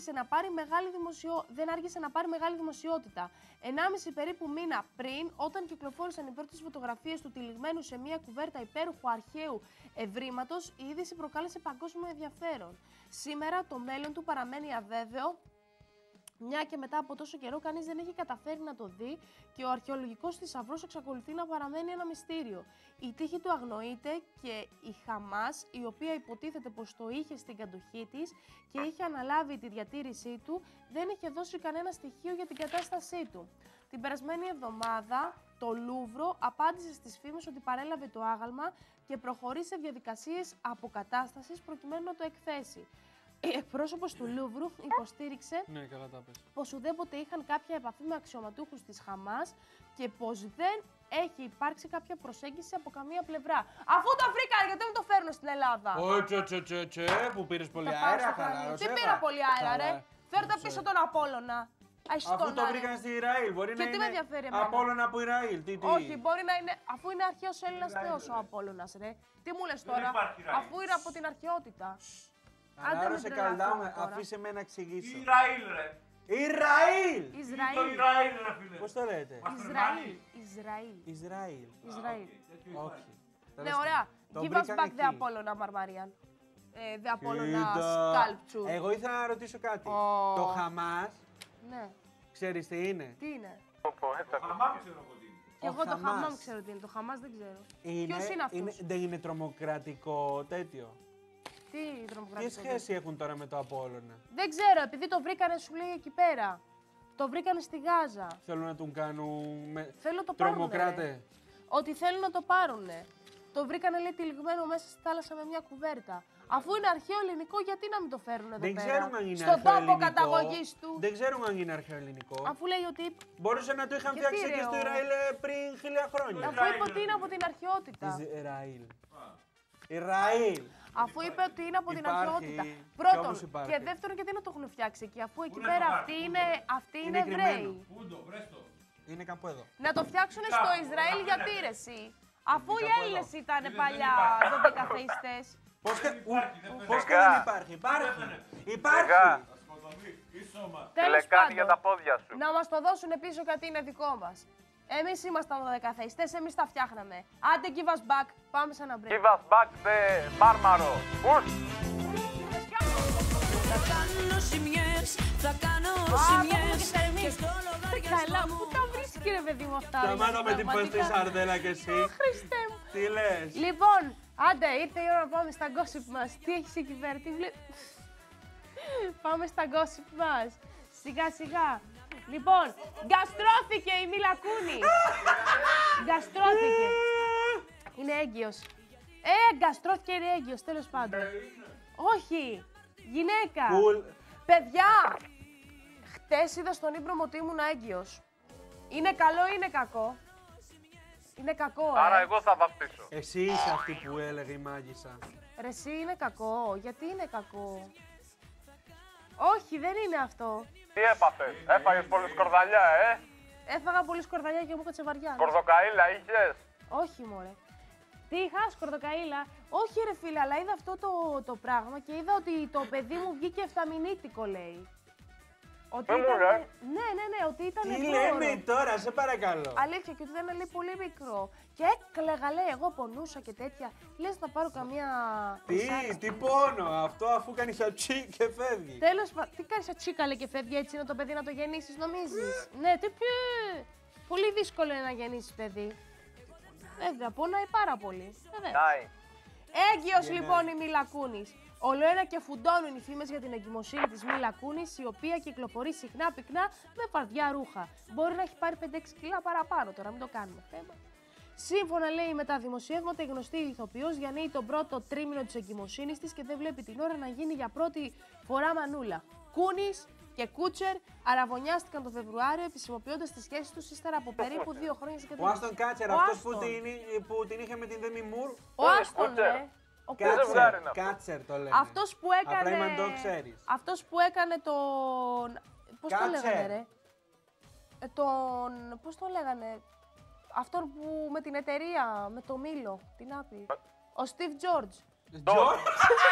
δεν άργησε να πάρει μεγάλη δημοσιότητα. 1,5 περίπου μήνα πριν, όταν κυκλοφόρησαν οι πρώτες φωτογραφίες του τυλιγμένου σε μια κουβέρτα υπέροχου αρχαίου ευρήματος, η είδηση προκάλεσε παγκόσμιο ενδιαφέρον. Σήμερα το μέλλον του παραμένει αβέβαιο, μια και μετά από τόσο καιρό κανείς δεν έχει καταφέρει να το δει και ο αρχαιολογικός θησαυρός εξακολουθεί να παραμένει ένα μυστήριο. Η τύχη του αγνοείται και η Χαμάς, η οποία υποτίθεται πως το είχε στην κατοχή της και είχε αναλάβει τη διατήρησή του, δεν είχε δώσει κανένα στοιχείο για την κατάστασή του. Την περασμένη εβδομάδα το Λούβρο απάντησε στις φήμες ότι παρέλαβε το άγαλμα και προχωρεί σε διαδικασίες αποκατάστασης προκειμένου να το εκθέσει. Η εκπρόσωπος του Λούβρου υποστήριξε πως ουδέποτε είχαν κάποια επαφή με αξιωματούχους της Χαμάς και πως δεν έχει υπάρξει κάποια προσέγγιση από καμία πλευρά. Αφού το βρήκαν, γιατί μου το φέρνουν στην Ελλάδα. Που πήρες πολύ Θα πάρω αέρα, στο κρανίο. χαλάρωσε. Τι πήρα πολύ αέρα, ρε. Φέρτε πίσω τον Απόλλωνα. Αφού το βρήκαν στη Ισραήλ, μπορεί Και να τι είναι με ενδιαφέρει εμένα. Απόλλωνα από Ισραήλ. Όχι, μπορεί να είναι. Αφού είναι αρχαίος Έλληνας θεός ο Απόλλωνας, ρε. Τι μου λες τώρα, αφού είναι από την αρχαιότητα. Χαλάρωσε με καλά, τρελαθούμε τώρα. αφήσε με να εξηγήσω. Ισραήλ, ρε. Ισραήλ! Το Ισραήλ. Ισραήλ, ρε φίλε. Πώς το λέτε? Ισραήλ. Ισραήλ. Ισραήλ. Ισραήλ. Όχι. Ναι, ωραία. Το Give us βρήκαν back the εκεί. Apollo, Marmarian. The Apollo Κοίτα. sculpture. Εγώ ήθελα να ρωτήσω κάτι. Ω. Το Χαμάς, Ναι. ξέρεις τι είναι? Τι είναι? Χαμάμ ξέρω εγώ τι είναι. Και Ο εγώ το Χαμάς. Χαμάμ ξέρω τι είναι. Το Χαμάς δεν ξέρω. Ποιος είναι αυτός? Δεν είναι τρομοκρατικό τέτοιο. Τι Τι τρομοκρατικό. σχέση έχουν τώρα με το Απόλλωνα? Δεν ξέρω, επειδή το βρήκανε σου λέει εκεί πέρα. Το βρήκανε στη Γάζα. Θέλουν να τον κάνουν Θέλω να το πάρουνε, τρομοκράτε. ρε. Ότι θέλουν να το πάρουνε. Το βρήκανε λέει τυλιγμένο μέσα στη θάλασσα με μια κουβέρτα. Αφού είναι αρχαίο ελληνικό, γιατί να μην το φέρουν εδώ Δεν πέρα. ξέρουμε αν είναι Στον αρχαίο τόπο ελληνικό. καταγωγής του. Δεν ξέρουμε αν είναι αρχαίο ελληνικό. Αφού λέει ότι. Μπορούσε να το είχαν Γιατί, φτιάξει ρε, και στο ο- Ισραήλ πριν 1000 χρόνια. Αφού είπε ότι είναι από την αρχαιότητα. Ισραήλ. Ισραήλ. Αφού είπε ότι είναι από την Υπάρχει. αρχαιότητα. Κι Πρώτον. όμως υπάρχει. Και δεύτερον, γιατί να το έχουν φτιάξει εκεί, αφού εκεί είναι πέρα το αυτοί πάρκο, είναι Είναι Εβραίοι. κρυμμένο. Πούντο, βρες το. Είναι κάπου εδώ. Να το φτιάξουν στο Ισραήλ γιατί ρε εσύ. Αφού οι κάπου Έλληνες εδώ. ήταν Δεν παλιά υπάρχει. δωδεκαθεϊστές. Πώς και υπάρχει, δεν πώς και φαίνεται. δεν υπάρχει. Υπάρχει. Σιγά. Υπάρχει. Θα σκοτωθεί. Η σώμα. Τέλος Τηλεκάνη για τα πάντων, πόδια σου. να μας το δώσουν πίσω γιατί είναι δικό μας. Εμείς ήμασταν δωδεκαθεϊστές, εμείς τα φτιάχναμε. Άντε give us back, πάμε σε ένα break. Give us back the Μάρμαρο. Push. Θα κάνω ζημιές, θα κάνω Α, το έχουμε και ζημιές στα εμείς. και στο λογαριασμό Καλά, μου. πού τα βρίσκει ρε παιδί μου αυτά. Σταμάτα με την πραγματικά. παστή σαρδέλα κι εσύ. Ω, Χριστέ μου. Τι λες? Λοιπόν, άντε, ήρθε η ώρα να πάμε στα gossip μας. Τι έχεις εκεί πέρα, τι βλέπεις. Πάμε στα gossip μας. Σιγά σιγά. Λοιπόν, γκαστρώθηκε η Μίλα Κούνη. Γκαστρώθηκε. Είναι έγκυος. Γκαστρώθηκε, είναι έγκυος, τέλος πάντων. Όχι. Γυναίκα. Cool. Παιδιά, χτες είδα στον Ήμπρομο ότι ήμουν έγκυος. Είναι καλό ή είναι κακό? Είναι κακό, Άρα εγώ θα βαφτίσω. Εσύ είσαι αυτή που έλεγε η μάγισσα. Ρε εσύ είναι κακό. Γιατί είναι κακό? Όχι, δεν είναι αυτό. Τι έπαθες, έφαγες πολύ σκορδαλιά, Έφαγα πολύ σκορδαλιά και μου έκατσε βαριά. Κορδοκαΐλα είχες. Όχι, μωρέ. Τι είχα, σκορδοκαΐλα? Όχι, ρε φίλε, αλλά είδα αυτό το πράγμα και είδα ότι το παιδί μου βγήκε 7μηνύτικο, λέει. Ότι Δεν μου ήταν... λες. Ναι, ότι ήταν Τι πρόωρο. λέμε τώρα, σε παρακαλώ. Αλήθεια, και ότι ήταν, λέει, πολύ μικρό. Και έκλαιγα, λέει, εγώ πονούσα και τέτοια. Λες να πάρω καμία... Τι πόνο, αυτό αφού κάνει σαν τσι και φεύγει. Τέλος πάντων, τι κάνεις ατσίκαλε και φεύγει έτσι είναι το παιδί να το γεννήσεις, νομίζεις? Ναι, τι πιο... Πολύ δύσκολο είναι να γεννήσεις παιδί. Βέβαια, πονάει πάρα πολύ. Νάι. Έγκυος λοιπόν η Μίλα Κούνις. Ολοένα και φουντώνουν οι φήμες για την εγκυμοσύνη της Μίλα Κούνις, η οποία κυκλοφορεί συχνά πυκνά με φαρδιά ρούχα. Μπορεί να έχει πάρει 5-6 κιλά παραπάνω τώρα, μην το κάνουμε θέμα. Σύμφωνα, λέει, με τα δημοσιεύματα, η γνωστή ηθοποιός διανύει τον πρώτο τρίμηνο της εγκυμοσύνης της και δεν βλέπει την ώρα να γίνει για πρώτη φορά μανούλα. Κούνις και Κούτσερ αραβωνιάστηκαν το Φεβρουάριο επισημοποιώντας τις σχέσεις τους ύστερα από περίπου 2 χρόνια στο Ο Άστον Κάτσερ, Ο αυτός Άστον. που την είχε με την Δέμι Μουρ. Ο Άστον, Κούτσερ. ο ζευγάρι είναι αυτό. Κάτσερ το λένε. Αυτός που έκανε... Απλά είμαι αν το ξέρεις. Αυτός που έκανε τον... Πώς το Κάτσε. λέγανε, ρε? Πώς το λέγανε? Αυτόν που με την εταιρεία, με το Μήλο, την Άπη. Ο Steve George. George.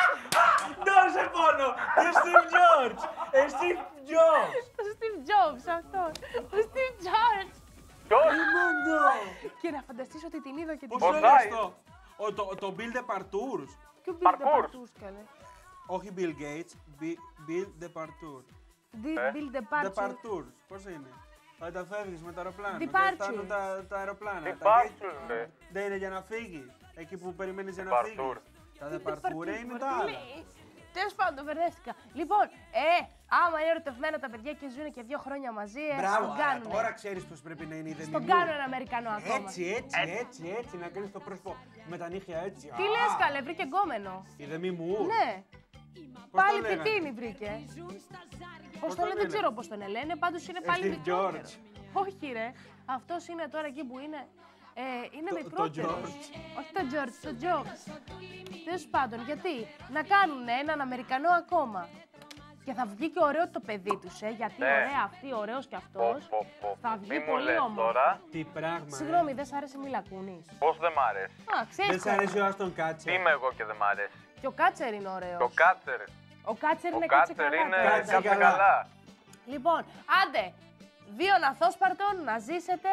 Δώσε πόνο! Ο Steve George! Steve George! Ο Steve Jobs, αυτόν. Ο Steve George. Ποιος? Και να φανταστείς ότι την είδα και την Πώς Πώς το πάει? λες το? Το Bill de Partours. Και ο Bill Parkour. DeParture, καλέ. Όχι Bill Gates, Bill de Partours. Bill De DeParture. Partours, πώς είναι? Όταν φεύγεις με το αεροπλάνο, Departure. δεν φτάνουν τα αεροπλάνα. Τι τα πάρτσουν, gates. ρε. Δεν είναι για να φύγεις. Εκεί που περιμένεις για να Departure. φύγεις. Τα de Partours είναι τα άλλα. Τέλος πάντων, μπερδεύτηκα. Λοιπόν, άμα είναι ερωτευμένα τα παιδιά και ζουν και 2 χρόνια μαζί, Μπράβο, τον άρα κάνουνε. τώρα ξέρεις πώς πρέπει να είναι η Δέμι Τον Μουρ. κάνουν ένα Αμερικανό ακόμα. Έτσι, να κάνεις το πρόσωπο με τα νύχια έτσι. Τι λες, καλέ, βρήκε γκόμενο. Η Δέμι Μουρ. Ναι. Πώς Πάλι το λέγανε? πιτίνι βρήκε. Πώς το το λένε, δεν λένε? ξέρω πώς τον λένε, πάντως είναι πάλι Steve μικρότερο. George. Όχι ρε, αυτός είναι τώρα εκεί που είναι. Είναι Το μικρότερος. George. Όχι το George, το George. Τέλος πάντων, γιατί να κάνουν έναν Αμερικανό ακόμα. Και θα βγει και ωραίο το παιδί τους, γιατί Ναι. ωραία αυτή, ωραίος κι αυτός. Θα βγει Μη μου πολύ λες όμορφο. τώρα, Τι πράγμα. Συγγνώμη, δεν σ' άρεσε η Μίλα Κούνις? πώς δεν μ' αρέσει. Α, Δεν ξέρεις σ' αρέσει κάτι. ο Άστον Τι Κάτσερ. είμαι εγώ και δεν μ' αρέσει. Και ο Κάτσερ είναι Το ωραίος. Κάτσερ. Ο Κάτσερ Ο είναι κάτσε Κάτσερ καλά. είναι τώρα. Κάτσε κάτσε καλά. καλά. Λοιπόν, άντε, 2 ναθόσπαρτων, να ζήσετε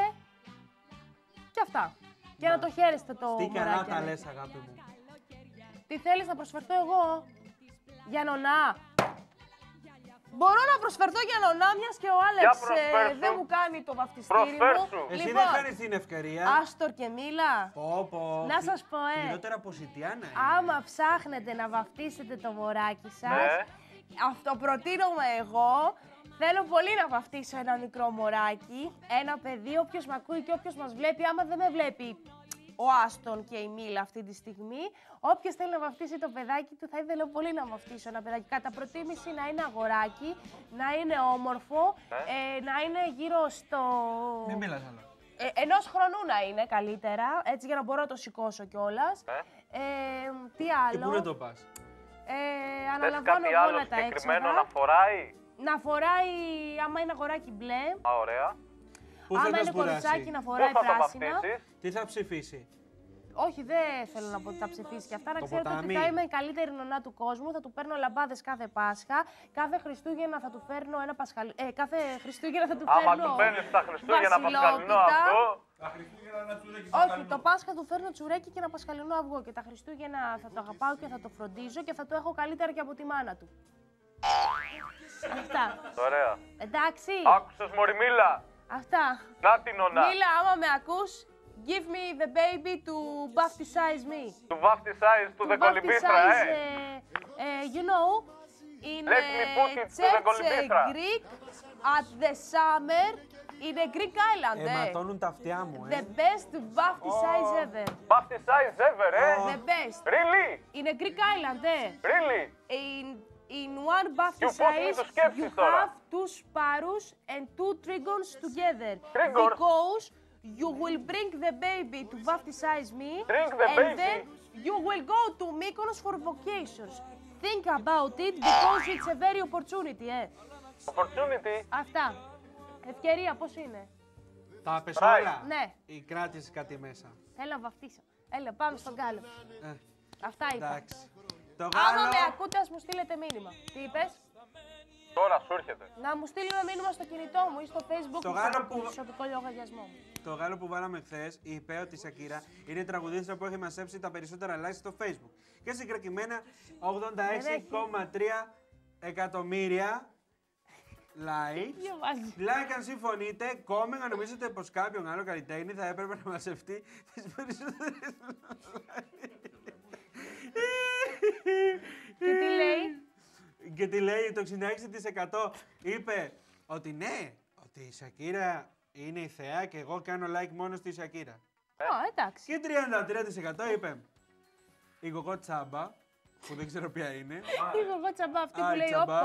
και αυτά. Και να το χαίρεστε το Τι καλά μωράκι. τα αν λες, έχει. αγάπη μου. Τι θέλεις να προσφερθώ εγώ? Για νονά. Μπορώ να προσφερθώ για νονά, μιας και ο Άλεξ προσφέρσου. δεν μου κάνει το βαφτιστήρι Προσφέρσου. μου. Εσύ Λοιπόν, δεν κάνεις την ευκαιρία. Άστορ και Μίλα, Πω. να σας πω, Χειρότερα από Σιτιάνα. άμα ψάχνετε να βαφτίσετε το μωράκι σας, Ναι. αυτό προτείνομαι εγώ. Θέλω πολύ να βαφτίσω ένα μικρό μωράκι, ένα παιδί, όποιος με ακούει και όποιος μας βλέπει, άμα δεν με βλέπει ο Άστον και η Μίλα αυτή τη στιγμή, όποιος θέλει να βαφτίσει το παιδάκι του, θα ήθελα πολύ να βαφτίσω ένα παιδάκι. Κατά προτίμηση να είναι αγοράκι, να είναι όμορφο, να είναι γύρω στο... Μην μιλάς άλλο. 1 χρονού να είναι καλύτερα, έτσι για να μπορώ να το σηκώσω κιόλας. Τι Και άλλο. πού να το πας. Θες Αναλαμβάνω κάτι εγώ άλλο όλα τα συγκεκριμένο έξοδα. να φοράει. Να φοράει, άμα είναι αγοράκι μπλε, Α, ωραία. Πού θα άμα το είναι σπουδάσει. κοριτσάκι να Πού φοράει θα το πράσινα. βαφτίσεις. Τι θα ψηφίσει. Όχι, δεν θέλω να πω ότι θα ψηφίσει και αυτά. Να Το ξέρετε ότι ποτάμι. θα είμαι η καλύτερη νονά του κόσμου. Θα του παίρνω λαμπάδες κάθε Πάσχα. Κάθε Χριστούγεννα θα του φέρνω ένα πασχαλί. Κάθε Χριστούγεννα θα του Άμα φέρνω. του παίρνεις τα Χριστούγεννα πασχαλινό βασιλόπιτα. αυτό. Τα Χριστούγεννα να τσουρέκι Όχι, το Πάσχα του φέρνω τσουρέκι και ένα πασχαλινό αυγό. Και τα Χριστούγεννα θα το αγαπάω και θα το φροντίζω και θα το έχω καλύτερα και από τη μάνα του. Αυτά. Ωραία. Εντάξει. Άκουσες μωρή Μίλα. Αυτά. Να την ονά. Μίλα, άμα με ακούς, give me the baby to baptize me. Του βαφτισάεις του To δεκολυμπήθρα, baptize, you know, in Let me put it to the church Golgotha. Greek at the summer in a Greek island. Ματώνουν τα αυτιά μου, The best baptize ever. Βαφτισάεις ever, The best. Really? In a Greek island, Really? In In one bafta πώς είναι size, το σκέψεις you τώρα? have two sparrows and two trigons together. Trigons? Because you will bring the baby to baptize me. Bring the and baby? then you will go to Mykonos for vacations. Think about it because it's a very opportunity, Opportunity. Αυτά. Ευκαιρία, πώς είναι. Τα πες Right. όλα. Ναι. Ή κράτησε κάτι μέσα. Έλα, βαφτίσα. Έλα, πάμε στον κάλο. Αυτά είπα. Εντάξει. Το Άμα Γάλλο. με ακούτε, ας μου στείλετε μήνυμα. Τι είπες? Τώρα σου έρχεται. Να μου στείλει ένα μήνυμα στο κινητό μου ή στο Facebook Το μου, Γάλλο στο που- προσωπικό λογαριασμό μου. Το Γάλλο που βάλαμε χθε είπε ότι η Σακύρα είναι η τραγουδίστρια που έχει μαζέψει τα περισσότερα likes στο Facebook. Και συγκεκριμένα 86,3 εκατομμύρια like. Διαβάζει. Like αν συμφωνείτε, comment αν νομίζετε πως κάποιον άλλο καλλιτέχνη θα έπρεπε να μαζευτεί τις περισσότερες Και τι λέει? Και τι λέει, το 66% είπε ότι ναι, ότι η Σακύρα είναι η θεά και εγώ κάνω like μόνο στη Σακύρα. Α, εντάξει. Και 33% είπε η Κοκό Τσάμπα, που δεν ξέρω ποια είναι. Είμαι εγώ τσαμπά αυτή Α, που η λέει τσαμπά.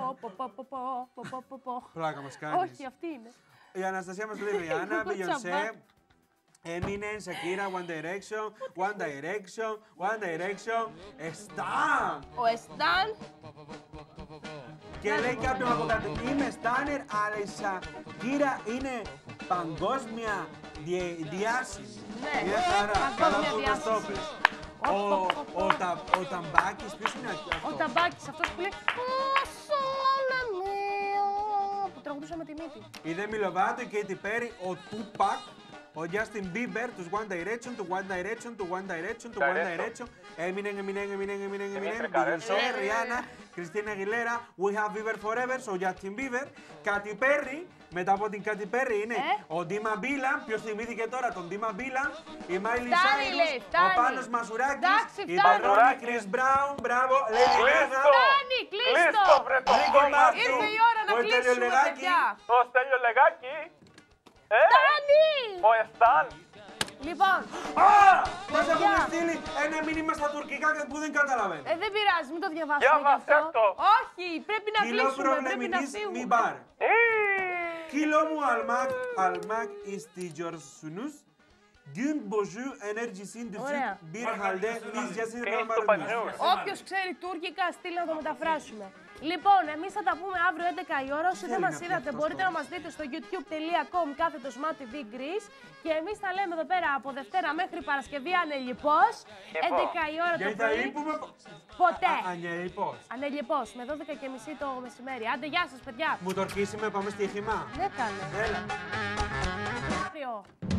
οπ. Πλάκα μας κάνεις. Όχι, αυτή είναι. Η Αναστασία μας λέει Ριάννα, Κοκό Beyoncé, Τσαμπά. Eminem, Shakira, One Direction, One Direction, One Direction, Stan! Ο Εστάν. Και λέει κάποιον από κάτω, είμαι Στάνερ, αλλά η Shakira είναι παγκόσμια διάσημη. Ναι, Μια χαρά, καλά παγκόσμια που το διάσημη. στόπες. Οπ. Ο Ταμπάκης, ποιος είναι αυτό? Ο Ταμπάκης, αυτός που λέει «Σόλα μία», που τραγουδούσε με τη μύτη. Η Demi Lovato, η Katy Perry, ο Tupac, ο Justin Bieber, τους One Direction, του One Direction, του One Direction, του One Direction, Eminem, Beyoncé, Rihanna, Christina Aguilera, We Have Bieber Forever, ο Justin Bieber, Katy Perry, μετά από την Katy Perry είναι ο Dima Bilan, ποιος θυμήθηκε τώρα τον Dima Bilan, η Miley Φτάνει, Cyrus, λέει, ο φτάνει. Πάνος Μασουράκης, Εντάξει, η φτάνει. Παρόνη Chris Brown, μπράβο, Lady Gaga, Φτάνει, κλείστο. βρε το Ricky κόμμα Martin, σου. Ήρθε η ώρα να ο κλείσουμε, Τελειολεγάκη, παιδιά. Το Στέλιο Λεγάκη. Φτάνει. Ο Εστάν. Λοιπόν, Α! Μας Παιδιά. έχουν στείλει ένα μήνυμα στα τουρκικά που δεν καταλαβαίνω. δεν πειράζει, μην το διαβάσουμε Διάβασέ κι αυτό. το. Όχι, πρέπει να Kilo κλείσουμε, πρέπει να problemidis mi φύγουμε. bar. Kilo mu almak istiyorsunuz. Gün boyu enerjisini düşük Ωραία. bir halde biz yazın Είναι στο πανιούς. Όποιος ξέρει τουρκικά, στείλει να το μεταφράσουμε. Λοιπόν, εμείς θα τα πούμε αύριο 11 η ώρα. Όσοι δεν Θέλει μας να πει είδατε, αυτός μπορείτε τώρα. να μας δείτε στο youtube.com/MATV Greece. Και εμείς τα λέμε εδώ πέρα από Δευτέρα μέχρι Παρασκευή ανελιπώς. 11 η ώρα το Γιατί θα πρωί. λείπουμε. Ποτέ. Ανιελπός. Ανελιπώς, με 12:30 το μεσημέρι. Άντε, γεια σας, παιδιά. Μου το ορκίσουμε, πάμε στοίχημα. Ναι, κάνε. Έλα. Αύριο.